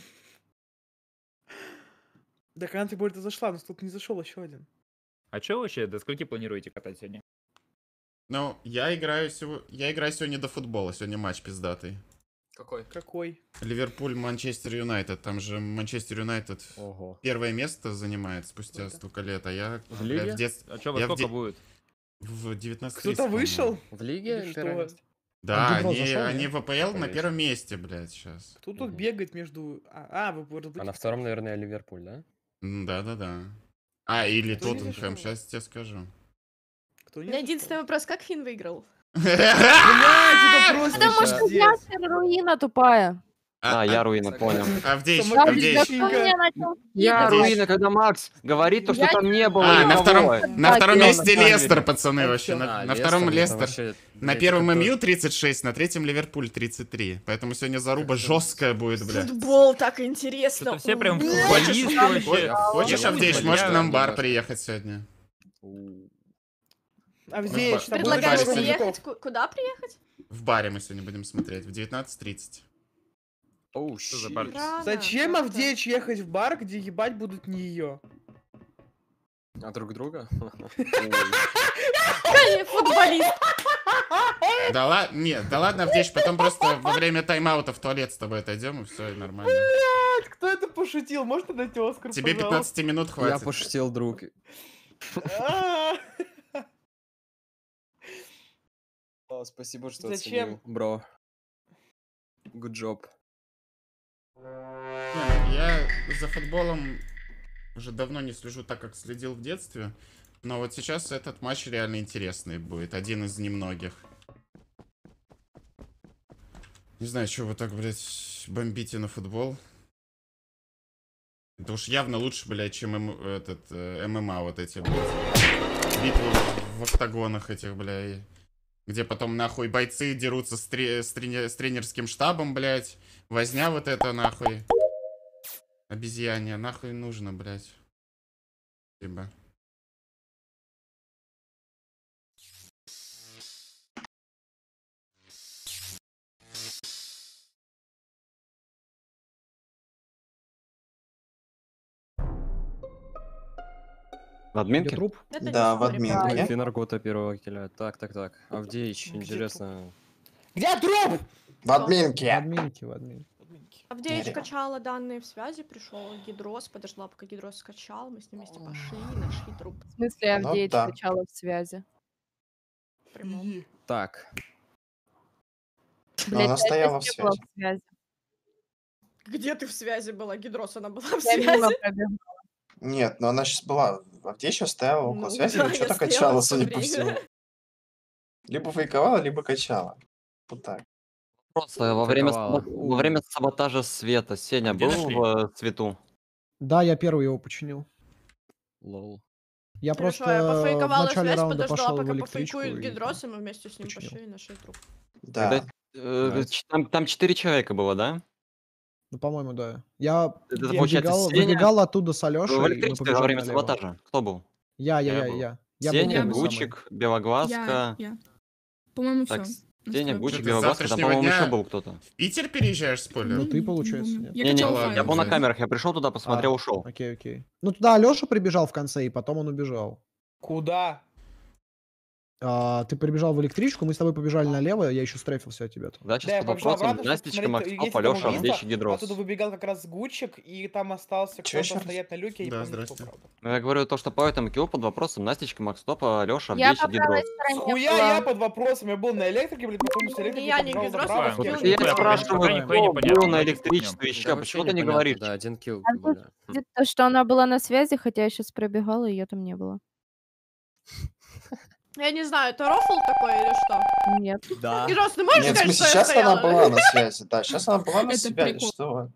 Да когда ты более зашла, но тут не зашел еще один. А что вообще, до скольки планируете катать сегодня? Ну, я играю сегодня... Я играю сегодня до футбола. Сегодня матч пиздатый. Какой? Какой? Ливерпуль, Манчестер Юнайтед. Там же Манчестер Юнайтед Ого. первое место занимает спустя столько лет, а я, В бля, лиге? в детстве... А что, во Я в сколько де- будет? В девятнадцать Кто-то вышел? В лиге Или первое что? место? Да, А Гидро они, зашел, они нет? в АПЛ на Конечно. первом месте, блядь, сейчас. Кто тут Мгм. бегает между... А, а, вы вы- А на втором, наверное, Ливерпуль, да? Да-да-да. А, или Кто не Тоттенхэм, зашел? сейчас тебе скажу. Кто У не меня зашел? единственный вопрос, как Фин выиграл? Блядь, это просто Потому что я пиздец. руина тупая. а, я руина, понял. Авдеич, Само- Авдеич. Да кто меня начал Я кидать? руина, когда Макс говорит то, что Я там не было А, на никого. втором, на Да, втором Киана, месте на самом Лестер, деле. пацаны, А вообще. чё? На, А, на Лестер, втором ну, это Лестер. вообще, На блядь, первом это МЮ тридцать шесть, на третьем Ливерпуль тридцать три. Поэтому сегодня заруба жесткая будет, бля. Футбол так интересно. Что-то все прям Блядь, футболисты что вообще. Хочешь, Я Авдеич, вот можешь я к нам в бар немножко. приехать сегодня? У, Авдеич, там будет Предлагаешь Барик, приехать? Ку- Куда приехать? В баре мы сегодня будем смотреть в девятнадцать тридцать. Оу, Что за щит. бар? Рано Зачем как-то. Авдеич ехать в бар, где ебать будут не ее? А друг друга? Эй, футболист. Да ладно, нет, да ладно, Авдеич, потом просто во время тайм-аута в туалет с тобой отойдем, и все, и нормально. Блядь, кто это пошутил? Можно дать Оскар, Тебе пожалуйста? пятнадцать минут Я хватит. пошутил, друг. А, О, спасибо, что Зачем? оценил, бро. Good job. Не, Я за футболом уже давно не слежу так, как следил в детстве. Но вот сейчас этот матч реально интересный будет. Один из немногих. Не знаю, что вы так, блядь, бомбите на футбол. Это уж явно лучше, блядь, чем эм- этот, э, ММА вот эти, блядь. Битвы в октагонах этих, блядь. Где потом, нахуй, бойцы дерутся с, тре- с, трени- с тренерским штабом, блядь. Возня вот это, нахуй. Обезьяне, нахуй нужно, блядь. Спасибо. В админке? Труп? Это не Да, в смотри, админке. правильно. Финаргота первого киля. Так, так, так. Авдеич, Где интересно. Где труп? В админке. Админки, в админке. Авдеич Нет. качала данные в связи, пришел Гидрос, подождала, пока Гидрос скачал, мы с ним вместе пошли и нашли труп. В смысле, Ну Авдеич да. качала в связи? В прямом. Так. Но Блядь, она я стояла в здесь не была связи. в связи. Где ты в связи была? Гидрос, она была в Я мимо связи? пробегала. Нет, но она сейчас была Авдеича стояла около Ну связи, да, или я что-то стояла качала, всё судя по время. всему. Либо фейковала, либо качала. Вот так. Просто во время, Фейковала. сабо- во время саботажа света Сеня А где был нашли? в э, цвету? Да, я первый его починил. Лол. Я Хорошо, просто я в пофейковала начале связь, раунда подождала, пошел в пока электричку пофейкует и Гидрос, и там мы вместе с ним починил. пошли и нашли труп. Когда, Да. э, Найс. ч- там, там четыре человека было, да? Ну, по-моему, да. Я Это Где? получается выбегал, Сеня выбегал оттуда с в Алешей, и мы электричестве во побежали время налево. саботажа. Кто был? Я, я, Я я, был. я. Я был Сеня, Я первый была. самый. Гучик, Я, Белоглазка. я. По-моему, Так, все. с- Сеня, Гучик, Что-то с Белоглазка. Там, завтрашнего по-моему, еще дня был кто-то. В Питер переезжаешь, спойлер? Ну, ты, получается, нет? Я Не-не, качала ладно, я был на жесть. камерах, я пришел туда, посмотрел, А, ушел. Окей, окей. Ну, туда Алеша прибежал в конце, и потом он убежал. Куда? А, ты прибежал в электричку, мы с тобой побежали налево, я еще стрейфился от тебя. Да, Да, сейчас я под побежал вопросом. обратно, чтобы Настечка, посмотреть, Макстоп, есть там Алеша, убийство. Авдеич и Гидрос. Оттуда выбегал как раз Гучик, и там остался Чё еще кто-то раз? стоять на люке, я не Да, помню, кто, здрасте. правда. Ну, я говорю то, что по этому киллу под вопросом Настечка, Макстоп, Алеша, Я Авдеич и по правой Гидрос. стороне Хуя была. я под вопросом, я был на электрике, блядь, потом с электрики Ни я, ни побежал Гидрос направо, не скинул успели. Вот я Нихуя спрашиваю, непонятно, кто непонятно, был на давайте электричестве купнем. еще, Да почему вообще ты не непонятно, говоришь? да, один килл. Там тем более. Хм. будет то, что она была на связи, хотя я сейчас пробегала, и ее там не было. Я не знаю, это рофл такой или что? Нет. Да. Гидрос, ты можешь Нет, в сказать, смысле, что я сейчас она стояла? была на связи, да, сейчас она была на Это связи, прикол. что вы.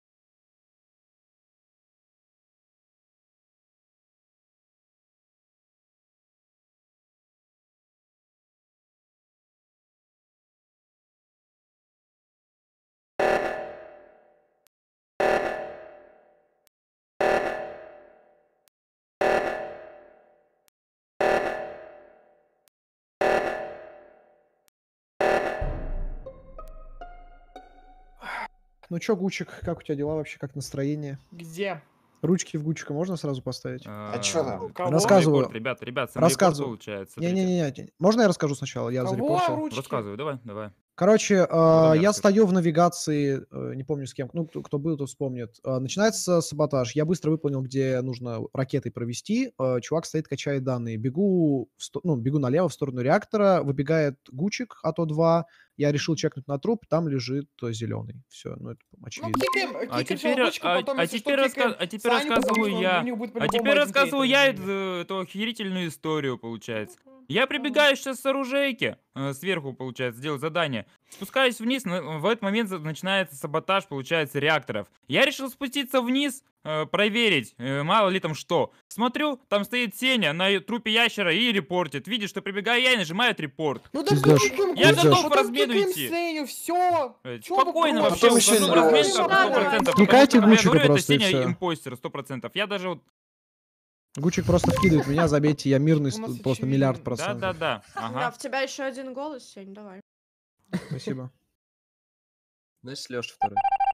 Ну чё, Гучик, как у тебя дела вообще, как настроение? Где? Ручки в Гучика можно сразу поставить? А чё там? Кого? Рассказываю. Репорт, ребят, ребят, сам Рассказываю. репорт получается. смотрите. Не-не-не, можно я расскажу сначала? Я Кого зарепортил. ручки? Рассказывай, давай, давай. Короче, э, Потом я я расскажу. стою в навигации, э, не помню с кем, ну, кто, кто был, тот вспомнит. Э, начинается саботаж. Я быстро выполнил, где нужно ракетой провести. Э, чувак стоит, качает данные. Бегу, в сто- ну, бегу налево в сторону реактора. Выбегает Гучик АТО два. Я решил чекнуть на труп, там лежит зеленый. Все, ну это Ну, очевидно. кикаем, А кикаем теперь, сначала Гучика, а, потом, а если что, теперь, раска- кикаем а теперь Саню, потому рассказываю что я. у них будет А по-любому теперь один рассказываю трейдер я между ними. эту, эту охерительную историю, получается. Я прибегаю сейчас с оружейки, э, сверху, получается, делать задание. Спускаюсь вниз, но в этот момент за- начинается саботаж, получается, реакторов. Я решил спуститься вниз, э, проверить, э, мало ли там что. Смотрю, там стоит Сеня на ю- трупе ящера и репортит. Видишь, что прибегаю я и нажимает репорт. Ну так Пиздёж, кикаем Я Гучика, готов в потом размену кикаем идти. Сеню, все. Э, Чё вы Спокойно просто? вообще, Потом еще ухожу в и размен Гучика. сто Да, процентов. Кикайте потому что Гучика я говорю, просто, и это Сеня всё. импостер, сто процентов. Я даже вот... Гучик просто вкидывает меня, забейте, я мирный, У нас ст- просто очевидно. миллиард процентов. Да-да-да, Да, ага. в тебя еще один голос, Сень, давай. Спасибо. Значит, Леша второй.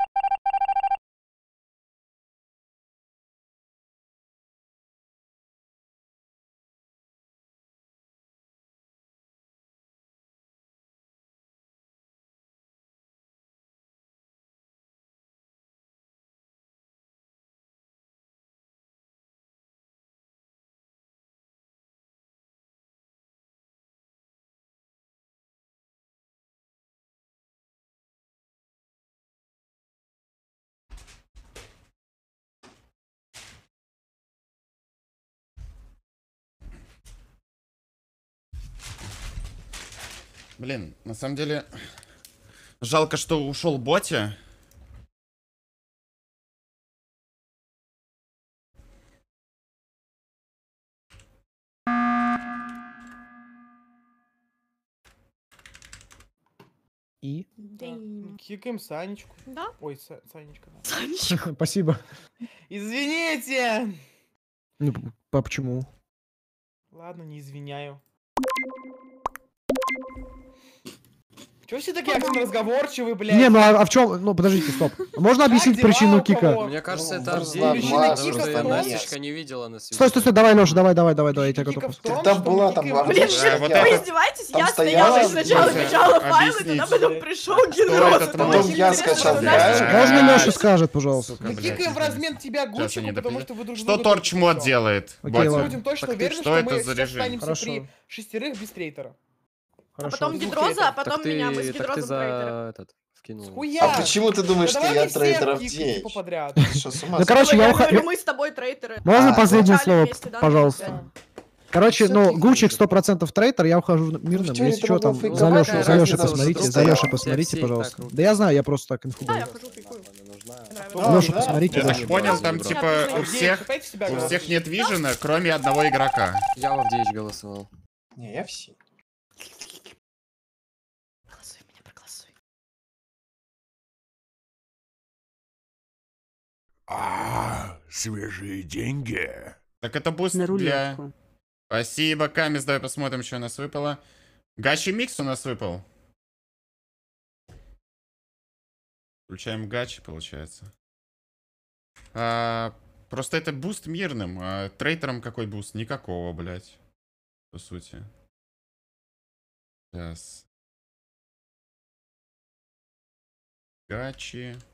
Блин, на самом деле, жалко, что ушел Боти. И? Дэйм. Кикаем Санечку. Да? Ой, Са- Санечка, да. Санечка. Спасибо. Извините! Ну, п- п- почему? Ладно, не извиняю. Чего все такие активно разговорчивые, блядь? Не, ну а, а в чем? Ну подождите, стоп. Можно объяснить дела причину у кика? кого? Мне кажется, Ну, это Барсдак, Авдеич, Причина потому кика что в том- Настечка не видела на связи. Стой, стой, стой, давай, Леша, давай, давай, давай, давай, я тебя Кика готов. в том, Там что была, мы там кикаем Авдеич Авдеича. стоял. Вы Вот это- издеваетесь? там Я стояла стояла и сначала Гуччи. качала файлы, Объяснить. тогда потом пришел Кто Гидрос. этот Это мужик? очень Я интересно, скачал что файл. Настя- Можно А, Леша скажет, пожалуйста? сука, Мы блядь, кикаем в извини. размен тебя, Сейчас Гуччику, они потому допили- что вы друг Что друга Торч любите, мод всё. делает? Окей, Боти? ладно. Будем точно Так ты- уверены, что что это мы за сейчас режим? останемся Хорошо. при шестерых без трейтера. А Хорошо. потом Без Гидроза, а двух потом Так меня, мы с ты, так ты Гидрозом трейдеры. за этот, в вкинул. Схуя? А почему ты думаешь, Да что давай я мне всех трейдеров кикни, день? типа, подряд. Ты что, с ума Ну, сошел? короче, я Я ухожу. говорю, мы с тобой трейтеры. Можно А, последнее Играли слово, вместе, да, пожалуйста? например. Короче, Всё ну, отлично. Гучик сто процентов трейтер, я ухожу в Ну, мирным. в теории Если ты что, могла там фейковать, за Лешу, какая за Лешу разница, посмотрите, друг за Лешу стоял. посмотрите, Все- все и пожалуйста. так Да я знаю, я просто так инфу Да, я даю. хожу, пикую. А, Леша, да? посмотрите, Я так пожалуйста. понял, там Я типа признаю. у всех, Опять в себя у говоришь. всех нет вижена, кроме одного игрока. Я в Авдеич голосовал. Не, я все. Проголосуй меня, проголосуй. А, свежие деньги. Так это буст На для... рулетку. Спасибо, Камис, давай посмотрим, что у нас выпало. Гачи микс у нас выпал. Включаем гачи, получается. А, просто это буст мирным, а трейтером какой буст? Никакого, блядь. По сути. Сейчас. Гачи.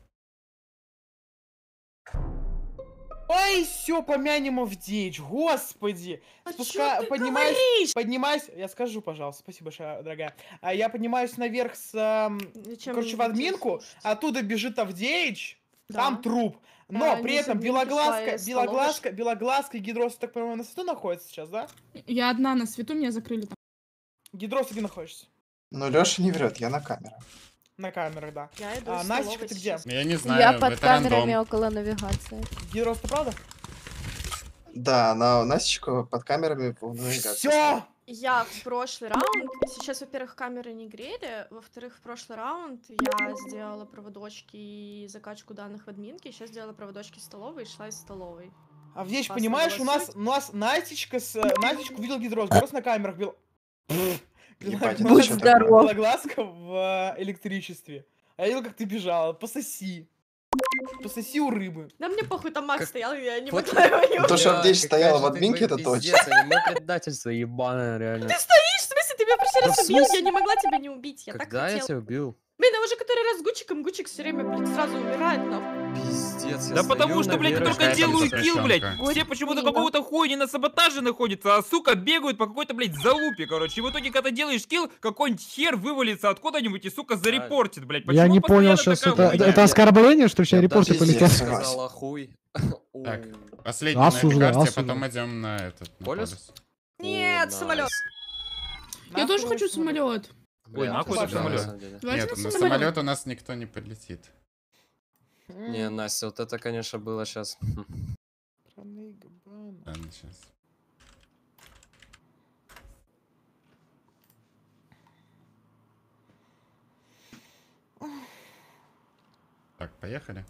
Ой, все, помянем Авдеич, господи. А Спуска... чё ты поднимаюсь, говоришь? поднимаюсь, я скажу, пожалуйста, спасибо большое, дорогая. А я поднимаюсь наверх с, эм, Зачем короче, мне в админку, слушать? оттуда бежит Авдеич, Да. там труп. Но Я при не этом за админки шла, белоглазка, я из белоглазка, белоглазка и Гидрос, так понимаю, на свету находится сейчас, да? Я одна на свету, меня закрыли там. Гидрос, ты где находишься? Но Леша не врет, я на камерах. На камерах, да. Я иду А, из Настя, столовой ты где? сейчас. Я не знаю, Я под это камерами рандом. около навигации. Гидрос, ты правда? Да, на Настечку под камерами в навигации. Все! Я в прошлый раунд, сейчас, во-первых, камеры не грели, во-вторых, в прошлый раунд я сделала проводочки и закачку данных в админке, сейчас сделала проводочки в столовой и шла из столовой. Авдеич, Классно понимаешь, у нас, голосует. у нас Настечка с... Настечку видел Гидрос, Гидрос на камерах бил... Ебать, это Будь чё здоров. Белоглазка в э, электричестве. А я видел, как ты бежала. Пососи. Пососи у рыбы. Да мне похуй, там Макс Как- стоял, я не Вот- могла его не Ну, то, что Бля, Авдеич какая стояла же в ты, админке, блин, это точно. пиздец, аниме предательство ебаное, реально. Ты стоишь, в смысле, ты меня в прошлый Да раз в убил, я смысле? не могла тебя не убить, я так Когда я хотела. тебя убил? Блин, я уже который раз с Гучиком, Гучик все время, блин, сразу умирает, нахуй. Пиздец, я Да стою потому что, блядь, я наверх, только Какая там делаю килл, блядь. запрещенка? Все почему-то Мимо. какого-то хуйни на саботаже находятся, а сука бегают по какой-то, блядь, залупе, короче. И в итоге, когда делаешь килл, какой-нибудь хер вывалится откуда-нибудь и, сука, зарепортит, блядь. Я Почему не понял постоянно сейчас, такая это, хуйня? это оскорбление, что сейчас Я репорты даже полетят? здесь. сказала хуй. Так, Оу. последний на этой Осуждаю, карте, а осуждаю. потом идем на этот. на Полюс? полюс. Нет, О, самолет. найс. Я тоже хочу самолет. Ой, Бля, нахуй это этот да, самолет? на самом деле. Давайте Нет, на на самолет. самолет у нас никто не полетит. Не, Настя, вот это, конечно, было сейчас. Ладно, сейчас. Так, поехали.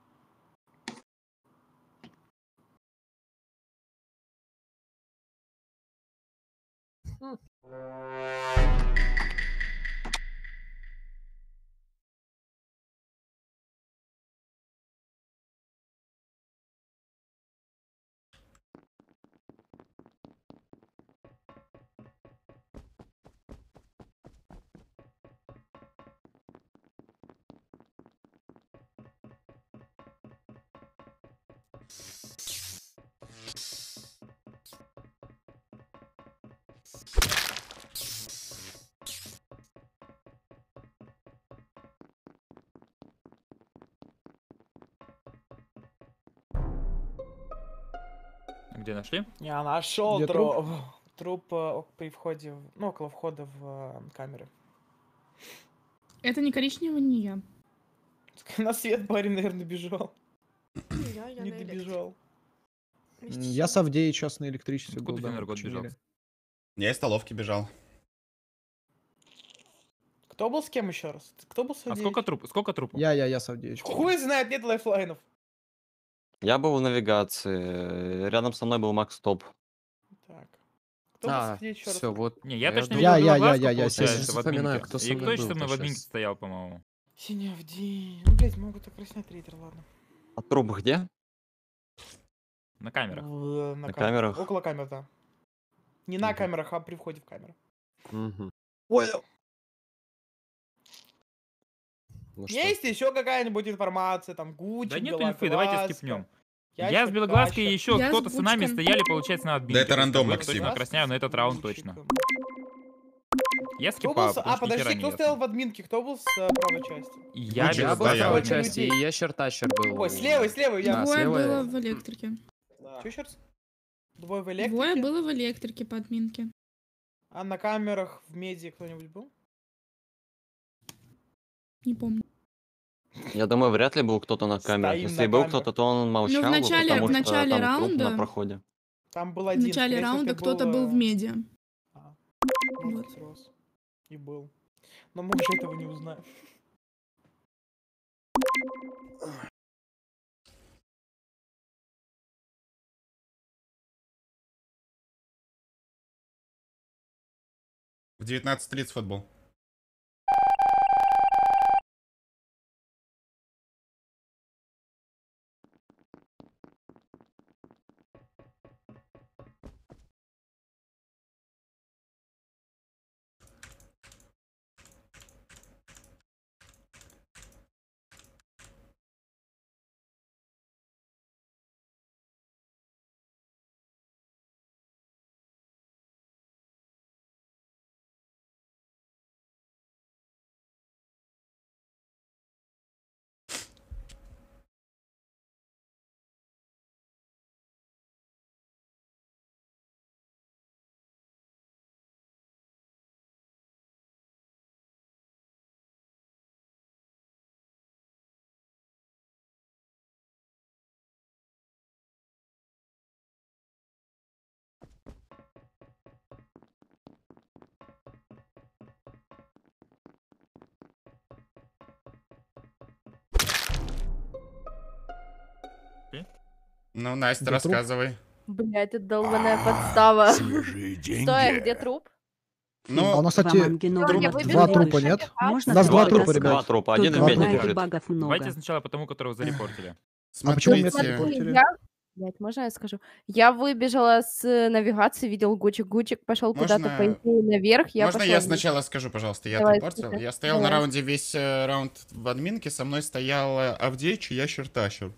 Где нашли? Я нашел Где труп. Труп э, при входе, в- ну, около входа в э, камеры. Это не коричневый, не я. На свет парень, наверное, бежал. Я, я Не на электрике. добежал. М, Я с Авдеей сейчас на электричестве Откуда был, ты, да, Энергот, починили. бежал? Я из столовки бежал. Кто был с кем еще раз? Кто был с А Авдеичем? сколько труп? Сколько трупов? Я, я, я с Авдеичем. Хуй знает, нет лайфлайнов. Я был в навигации. Рядом со мной был Макс Топ. Так. Кто был с А, Авдеичем еще раз? все, вот. Не, я а точно думал- видел Я- я- белоглазку, я- я получается, сейчас в вспоминаю, админке. кто со И мной кто еще со был-то мной в админке щас. стоял, по-моему? Синий Авдей. Ну, блядь, могут так краснеть трейдер, ладно. А труп где? На камерах. В- На кам- камерах? Около камер, да. Не на Мгм. камерах, а при входе в камеру. Мгм. Понял. Ну что? Есть еще какая-нибудь информация, там, Гуччи, Да нету инфы, давайте скипнем. Я, Ящик, с Белоглазкой и Кача. еще Я с кто-то с нами Гучком. стояли, получается, на админке. это То есть рандом, я Максим. точно красняю на этот раунд точно. Я Кто был скипаю, с... потому А, что ни хера подожди, не кто ясно. стоял в админке? Кто был с э, правой части? Я Гуччик Я был в стоял. правой Сколько части, людей? и Ящер Тащер был. Ой, слева, слева, я... Да, Двое слева было я- в электрике. Чё еще раз? Двое в электрике? Двое было в электрике по админке. А на камерах в меди кто-нибудь был? Не помню. Я думаю, вряд ли был кто-то на камерах. Стоим Если и на был камерах. кто-то, то он молчал, Ну, в начале- потому в что начале там труп раунда- на проходе. Там был В один. начале скорее всего, раунда это кто-то был в э, меди. а, мозг Вот. срос. И был. Но мы уже этого не узнаем. В девятнадцать тридцать футбол. Ну, Настя, Где труп? рассказывай. Блять, это долбаная подстава. Свежие деньги. Стой, где труп? Ну, А у нас, кстати, Я два выбежала трупа, из нет? шага. У нас два трупа, Два ребят. трупа, один в Два меди трупа. лежит. Давайте сначала по тому, которого зарепортили. А почему меня смотрите. телепортили? Я... Блять, можно я скажу? Я выбежала с э, навигации, видел Гучик. Гучик пошел куда-то Можно- по идее наверх, я Можно пошла я вниз. сначала скажу, пожалуйста, я Давай, репортил. слушай. Я стоял на Давай. раунде весь э, раунд в админке, со мной стоял э, Авдеич и Ящер Тащер.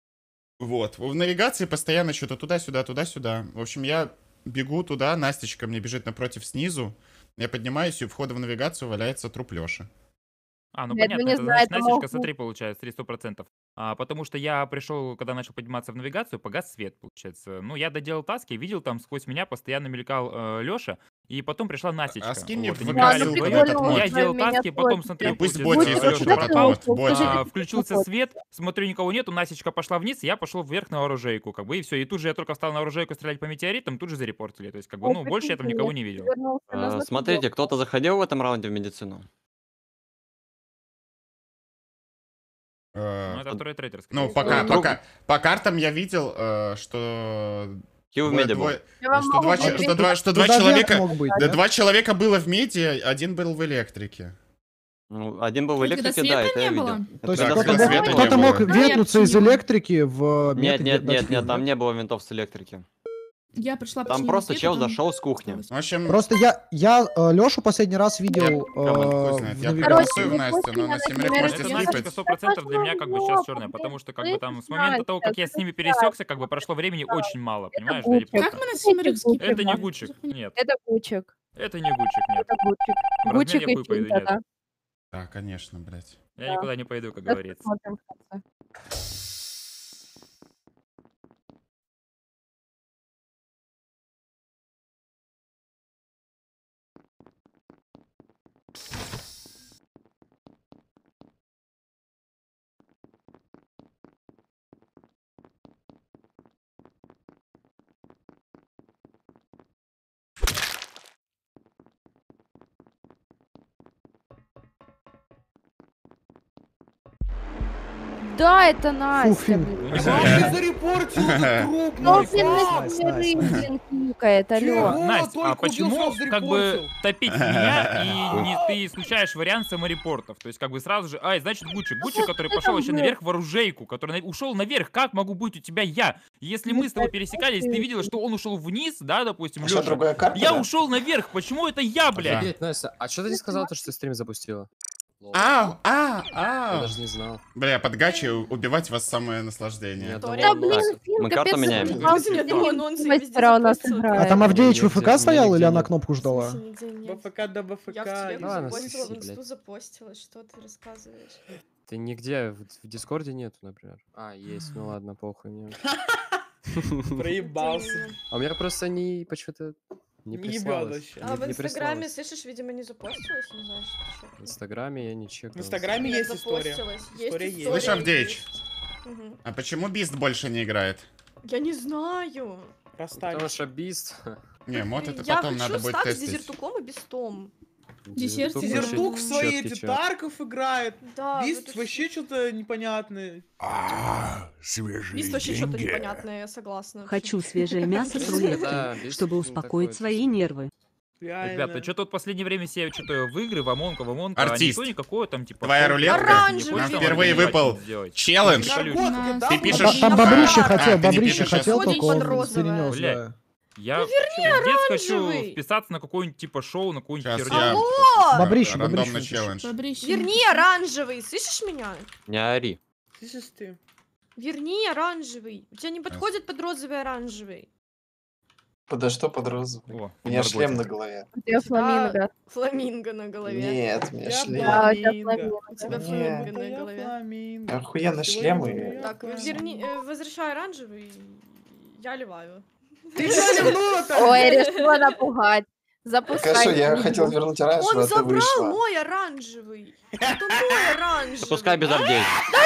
Вот. В навигации постоянно что-то туда-сюда, туда-сюда. В общем, я бегу туда, Настечка мне бежит напротив снизу. Я поднимаюсь, и у входа в навигацию валяется труп Лёши. А, ну Я этого понятно, не это знаю, значит, это Настечка, мог смотри, получается, три сто процентов. А, потому что я пришел, когда начал подниматься в навигацию, погас свет, получается. Ну, я доделал таски, видел, там сквозь меня постоянно мелькал э, Леша, и потом пришла Настечка. А скинь мне Вот, в и ВК мелькали ссылку на вдвоём. этот мод. Я делал Меня таски, потом тоже. смотрю, И пусть получается, боти Лёша изучат пропал. этот мод. Скажите, Боти. А, Боти. включился Боти. свет, смотрю, никого нету, Настечка пошла вниз, я пошел вверх на оружейку, как бы, и все. И тут же я только встал на оружейку стрелять по метеоритам, тут же зарепортили. То есть, как бы, ну, больше я там никого не видел. Вернулся А, назад, Смотрите, кто-то заходил в этом раунде в медицину? Э, Ну, это второй трейдер, скорее Ну, всего. пока, Друг- пока, по картам я видел, э, что... Килл в двое- меди был. двое- Я вам Что могу два, че- говорить, что два, что Ну, два даже человека... это мог быть, Да, да? два человека было в меди, один был в электрике. Ну, один был в Это когда электрике, да, света это не я было? видел. То есть Да, когда кто-то света мог, не кто-то было. мог Да, я ветнуться из почему? электрики в мед Нет, и нет, дать нет, килл, нет, там да? не было винтов с электрики. Я пришла Там почти просто на чел свет, там зашел с кухни. осталось. В общем, Просто я, я Лешу последний раз видел Команд хуй э, знает. в Я навигации. проголосую в не Настю, пусть но меня на семерых например, можете Это я Настечка скипать. сто процентов для меня как бы сейчас Пошла черная, в потому что как жопу, бы там блин, с момента того, как я Настя, с ними ты пересекся, как бы прошло времени очень мало, понимаешь, для Гучик. Как репорта. мы на семерых Гучик. Это не скипали? Гучик, Что за хуйня? нет. Это Гучик. Это не Гучик, нет. Это Гучик. В размен Гучик я и хуй пойду, Финта, нет. да. Да, конечно, блядь. Я Да. никуда не пойду, как Сейчас говорится. посмотрим в конце. Да, это Настя, Фин. блин. Как ты зарепортил этот труп, Ну, мой блин, фан? на Найс, семерых, найс, найс. блин, кликает, алло. Чего? Настя, только а убил, почему сразу как бы зарепортил. топить меня и не ты исключаешь вариант саморепортов? То есть как бы сразу же, ай, значит Гучик, Гучик, который пошел вообще наверх в оружейку, который на- ушел наверх, как могу быть у тебя я? Если мы с тобой пересекались, ты видела, что он ушел вниз, да, допустим, А что, Лёша? другая карта? Я да? ушел наверх, почему это я, блядь? Офигеть, Настя, а что ты не сказала, то, что ты стрим запустила? Ау, а, Я ау. даже не знал. Бля, под гачи убивать вас самое наслаждение. Я Да, Да, блин, Так, Фин, мы капец, карту меняем. заебался, Я где думаю, Фин нонсенс мастера везде у нас запостил. А играет. там Авдеич Нигде- ВФК стоял или нигде она нет. кнопку В ждала? смысле, нигде нет. БФК до Я в БФК. тебе Да, ладно, запостила, в соси, инсту блядь. запостила, что ты рассказываешь? Ты нигде в, в Дискорде нету, например. А, есть, ну ладно, похуй мне. Проебался. Где именно? А у меня просто не почему-то не Не ебёт прислалось. вообще. А в Не Инстаграме, прислалось. слышишь, видимо, не запостилась, не знаю, что В Инстаграме я не чекал. В Инстаграме Нет, есть история. запостилась. История Есть есть. Слышь, история, Авдеич? есть. Мгм. А почему Бист больше не играет? Я не знаю. Расстались. Потому что бист. Не, мод это Я потом хочу надо будет стать тестить. дезертуком и бестом. Десерт, Дезертук в свои Чёткий эти чёт. Тарков играет. Да, Бист вот вообще что-то непонятное. А, свежие Бист вообще что-то деньги. непонятное, я согласна. Хочу свежее мясо с Да, рулеткой, Бист чтобы ну, успокоить такой, свои нервы. Реально. Ребята, что-то вот в последнее время все что-то в игры, в Амонка, в Амонка, а Артист. никто никакой там типа... Твоя шоу рулетка? не Оранжевый. хочет Нам там впервые организовать, выпал что-то сделать. челлендж. Наркотики, Нас- да? Ты вот пишешь- Там, это там А, Бобрище а, хотел, ты не Бобрище пишешь, а хотел, сходить только под он розовое. перенес, Бля. да. Я Верни пиздец хочу оранжевый. вписаться на какое-нибудь типа шоу, на какую-нибудь Сейчас херню. я... Алло! Бобрище, Рандомный Бобрище. челлендж. Бобрище. Верни оранжевый, слышишь меня? Не ори. Слышишь ты? Верни оранжевый. У тебя не подходит под розовый оранжевый. Подо что под розовый? О, У меня шлем на наркотик. голове. У тебя фламинго. Фламинго на голове. Нет, у меня Я шлем. Да, у тебя фламинго. фламинго. У тебя Нет. фламинго Это на я голове. фламинго. Охуенно Сегодня шлем буду и... я Так, верни, э, возвращай оранжевый. Я ливаю. Ты что ливнула-то? Ой, решила напугать. Запускай. Хорошо, я фламинго. хотел вернуть оранжевый, Он а ты забрал вышла. мой оранжевый. Это мой оранжевый. Пускай без Авдеича.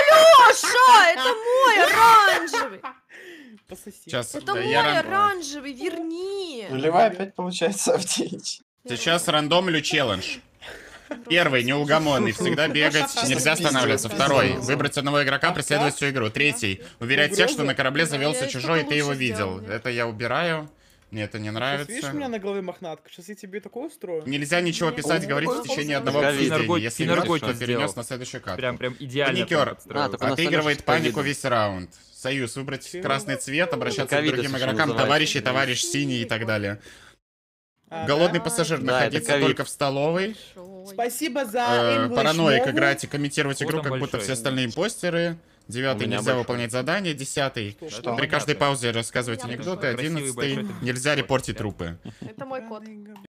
Лёша, это мой оранжевый. Пососи. Сейчас Это э, мой я ран- оранжевый, верни. Нулевая опять получается Авдеич. Сейчас рандомлю челлендж. Первый, неугомонный, всегда бегать, нельзя останавливаться. Второй, выбрать одного игрока, преследовать всю игру. Третий, уверять всех, что на корабле завелся Я чужой, и ты его лучше видел. сделала. Это я убираю. Мне это не Сейчас видишь, у меня нравится. на голове мохнатка. Сейчас я тебе такое устрою. Нельзя ничего писать, говорить в течение одного Пускай видно. обсуждения. Если Финарготик видишь, то перенес сделал. на следующую карту. Прям, прям идеально. Паникер. прям подстроил. А, так у нас Отыгрывает что панику видно. весь раунд. Союз, выбрать Чего? красный цвет, обращаться к Ковида другим совершенно игрокам, называется. товарищи, товарищ синий и так далее. А, Голодный да. пассажир Да, это находиться ковид. только в столовой. Хорошо. Спасибо за Э, English Параноик мову. играть и комментировать Вот игру, он как будто большой. все остальные импостеры. Девятый, У меня нельзя большой. выполнять задания. Десятый, Что? при каждый паузе рассказывать Я анекдоты. большой. Красивый Одиннадцатый, большой. нельзя репортить трупы. Это мой кот.